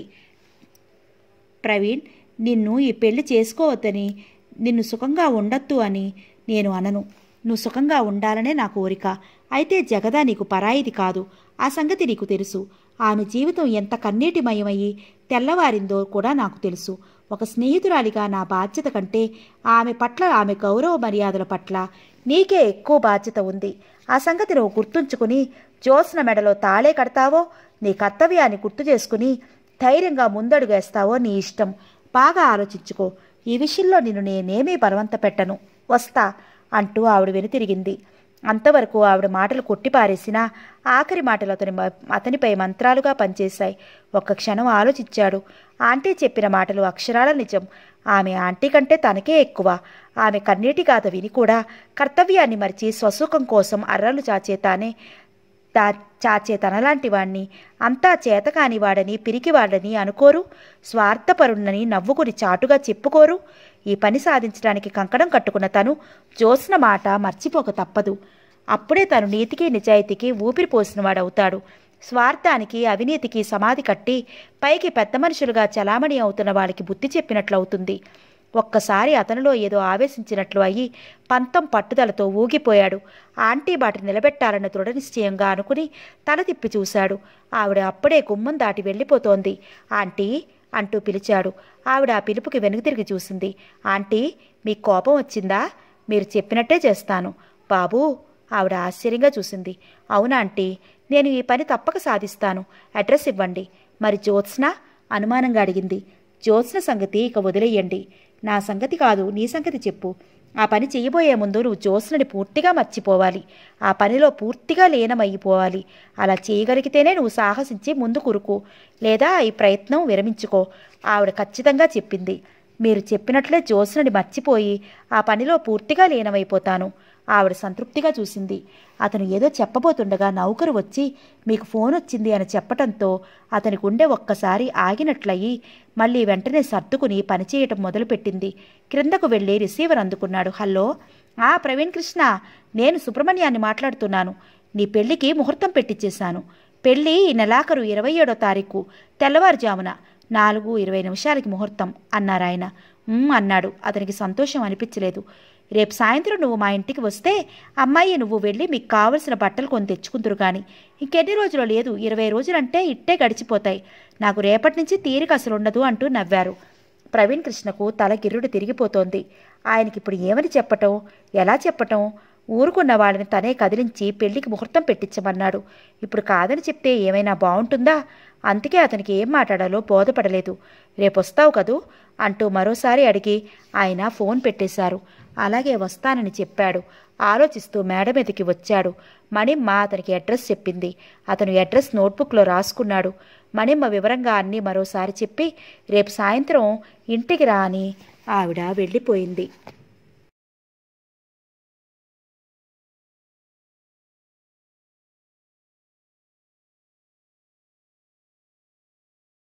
ప్రవీణ్, నిన్ను ఈ పెళ్లి చేసుకోవద్దని, నిన్ను సుఖంగా ఉండొద్దు అని నేను అనను. నువ్వు సుఖంగా ఉండాలనే నా కోరిక. అయితే జగదా నీకు పరాయిది కాదు. ఆ సంగతి నీకు తెలుసు. ఆమె జీవితం ఎంత కన్నీటిమయమయ్యి తెల్లవారిందో కూడా నాకు తెలుసు. ఒక స్నేహితురాలిగా నా బాధ్యత కంటే ఆమె పట్ల, ఆమె గౌరవ మర్యాదల పట్ల నీకే ఎక్కువ బాధ్యత ఉంది. ఆ సంగతి నువ్వు గుర్తుంచుకుని జ్యోత్స్న మెడలో తాళే కడతావో, నీ కర్తవ్యాన్ని గుర్తు చేసుకుని ధైర్యంగా ముందడుగేస్తావో నీ ఇష్టం. బాగా ఆలోచించుకో. ఈ విషయంలో నిన్ను నేనేమీ బలవంత పెట్టను. వస్తా అంటూ ఆవిడ వెనుతిరిగింది. అంతవరకు ఆవిడ మాటలు కొట్టిపారేసినా ఆఖరి మాటలు అతనిపై మంత్రాలుగా పనిచేశాయి. ఒక్క క్షణం ఆలోచించాడు. ఆంటీ చెప్పిన మాటలు అక్షరాల నిజం. ఆమె ఆంటీ కంటే తనకే ఎక్కువ. ఆమె కన్నీటి గాథ విని కూడా కర్తవ్యాన్ని మరిచి స్వసుఖం కోసం అర్రలు చాచే తనలాంటి వాణ్ణి అంతా చేతకాని వాడని పిరికివాడని అనుకోరు. స్వార్థపరుణ్ణని నవ్వుకుని చాటుగా చెప్పుకోరు. ఈ పని సాధించడానికి కంకణం కట్టుకున్న తను జ్యోత్స్న మాట మర్చిపోక తప్పదు. అప్పుడే తను నీతికి నిజాయితీకి ఊపిరి పోసినవాడవుతాడు. స్వార్థానికి అవినీతికి సమాధి కట్టి పైకి పెద్ద మనుషులుగా చలామణి అవుతున్న వాళ్ళకి బుద్ధి చెప్పినట్లవుతుంది. ఒక్కసారి అతనిలో ఏదో ఆవేశించినట్లు అయ్యి పంతం పట్టుదలతో ఊగిపోయాడు. ఆంటీ బాట నిలబెట్టాలన్న దృఢనిశ్చయంగా అనుకుని తల తిప్పి చూశాడు. ఆవిడ అప్పుడే గుమ్మం దాటి వెళ్ళిపోతోంది. ఆంటీ అంటూ పిలిచాడు. ఆవిడ ఆ పిలుపుకి వెనుక తిరిగి చూసింది. ఆంటీ, మీకు కోపం వచ్చిందా? మీరు చెప్పినట్టే చేస్తాను బాబూ. ఆవిడ ఆశ్చర్యంగా చూసింది. అవునా ఆంటీ, నేను ఈ పని తప్పక సాధిస్తాను. అడ్రస్ ఇవ్వండి. మరి జ్యోత్స్న? అనుమానంగా అడిగింది. జ్యోత్స్న సంగతి ఇక వదిలేయండి. నా సంగతి కాదు, నీ సంగతి చెప్పు. ఆ పని చెయ్యబోయే ముందు నువ్వు జ్యోత్స్నని పూర్తిగా మర్చిపోవాలి. ఆ పనిలో పూర్తిగా లీనమైపోవాలి. అలా చేయగలిగితేనే నువ్వు సాహసించి ముందు కురుకు, లేదా ఈ ప్రయత్నం విరమించుకో. ఆవిడ ఖచ్చితంగా చెప్పింది. మీరు చెప్పినట్లే జ్యోత్స్నని మర్చిపోయి ఆ పనిలో పూర్తిగా లీనమైపోతాను. ఆవిడ సంతృప్తిగా చూసింది. అతను ఏదో చెప్పబోతుండగా నౌకరు వచ్చి మీకు ఫోన్ వచ్చింది అని చెప్పటంతో అతని గుండె ఒక్కసారి ఆగినట్లయి మళ్ళీ వెంటనే సర్దుకుని పనిచేయటం మొదలుపెట్టింది. క్రిందకు వెళ్ళి రిసీవర్ అందుకున్నాడు. హలో, ప్రవీణ్ కృష్ణ, నేను సుబ్రహ్మణ్యాన్ని మాట్లాడుతున్నాను. నీ పెళ్లికి ముహూర్తం పెట్టించేశాను. పెళ్ళి ఈ నెలాఖరు 27వ తారీఖు తెల్లవారుజామున 4:20 ముహూర్తం అన్నారాయన. అన్నాడు. అతనికి సంతోషం అనిపించలేదు. రేపు సాయంత్రం నువ్వు మా ఇంటికి వస్తే అమ్మాయి నువ్వు వెళ్ళి మీకు కావలసిన బట్టలు కొని తెచ్చుకుందరు కానీ ఇంకెన్ని రోజులు లేదు, 20 రోజులంటే ఇట్టే గడిచిపోతాయి. నాకు రేపటి నుంచి తీరిక అసలు ఉండదు అంటూ నవ్వారు. ప్రవీణ్ కృష్ణకు తల గిర్రుడు తిరిగిపోతోంది. ఆయనకిప్పుడు ఏమని చెప్పటం, ఎలా చెప్పటం? ఊరుకున్న వాళ్ళని తనే కదిలించి పెళ్లికి ముహూర్తం పెట్టించమన్నాడు. ఇప్పుడు కాదని చెప్తే ఏమైనా బాగుంటుందా? అందుకే అతనికి ఏం మాట్లాడాలో బోధపడలేదు. రేపొస్తావు కదూ అంటూ మరోసారి అడిగి ఆయన ఫోన్ పెట్టేశారు. అలాగే వస్తానని చెప్పాడు. ఆలోచిస్తూ మేడ మీదకి వచ్చాడు. మణిమ్మ అతనికి అడ్రస్ చెప్పింది. అతను అడ్రస్ నోట్బుక్లో రాసుకున్నాడు. మణిమ్మ వివరంగా అన్నీ మరోసారి చెప్పి రేపు సాయంత్రం ఇంటికి రా అని ఆవిడ వెళ్ళిపోయింది.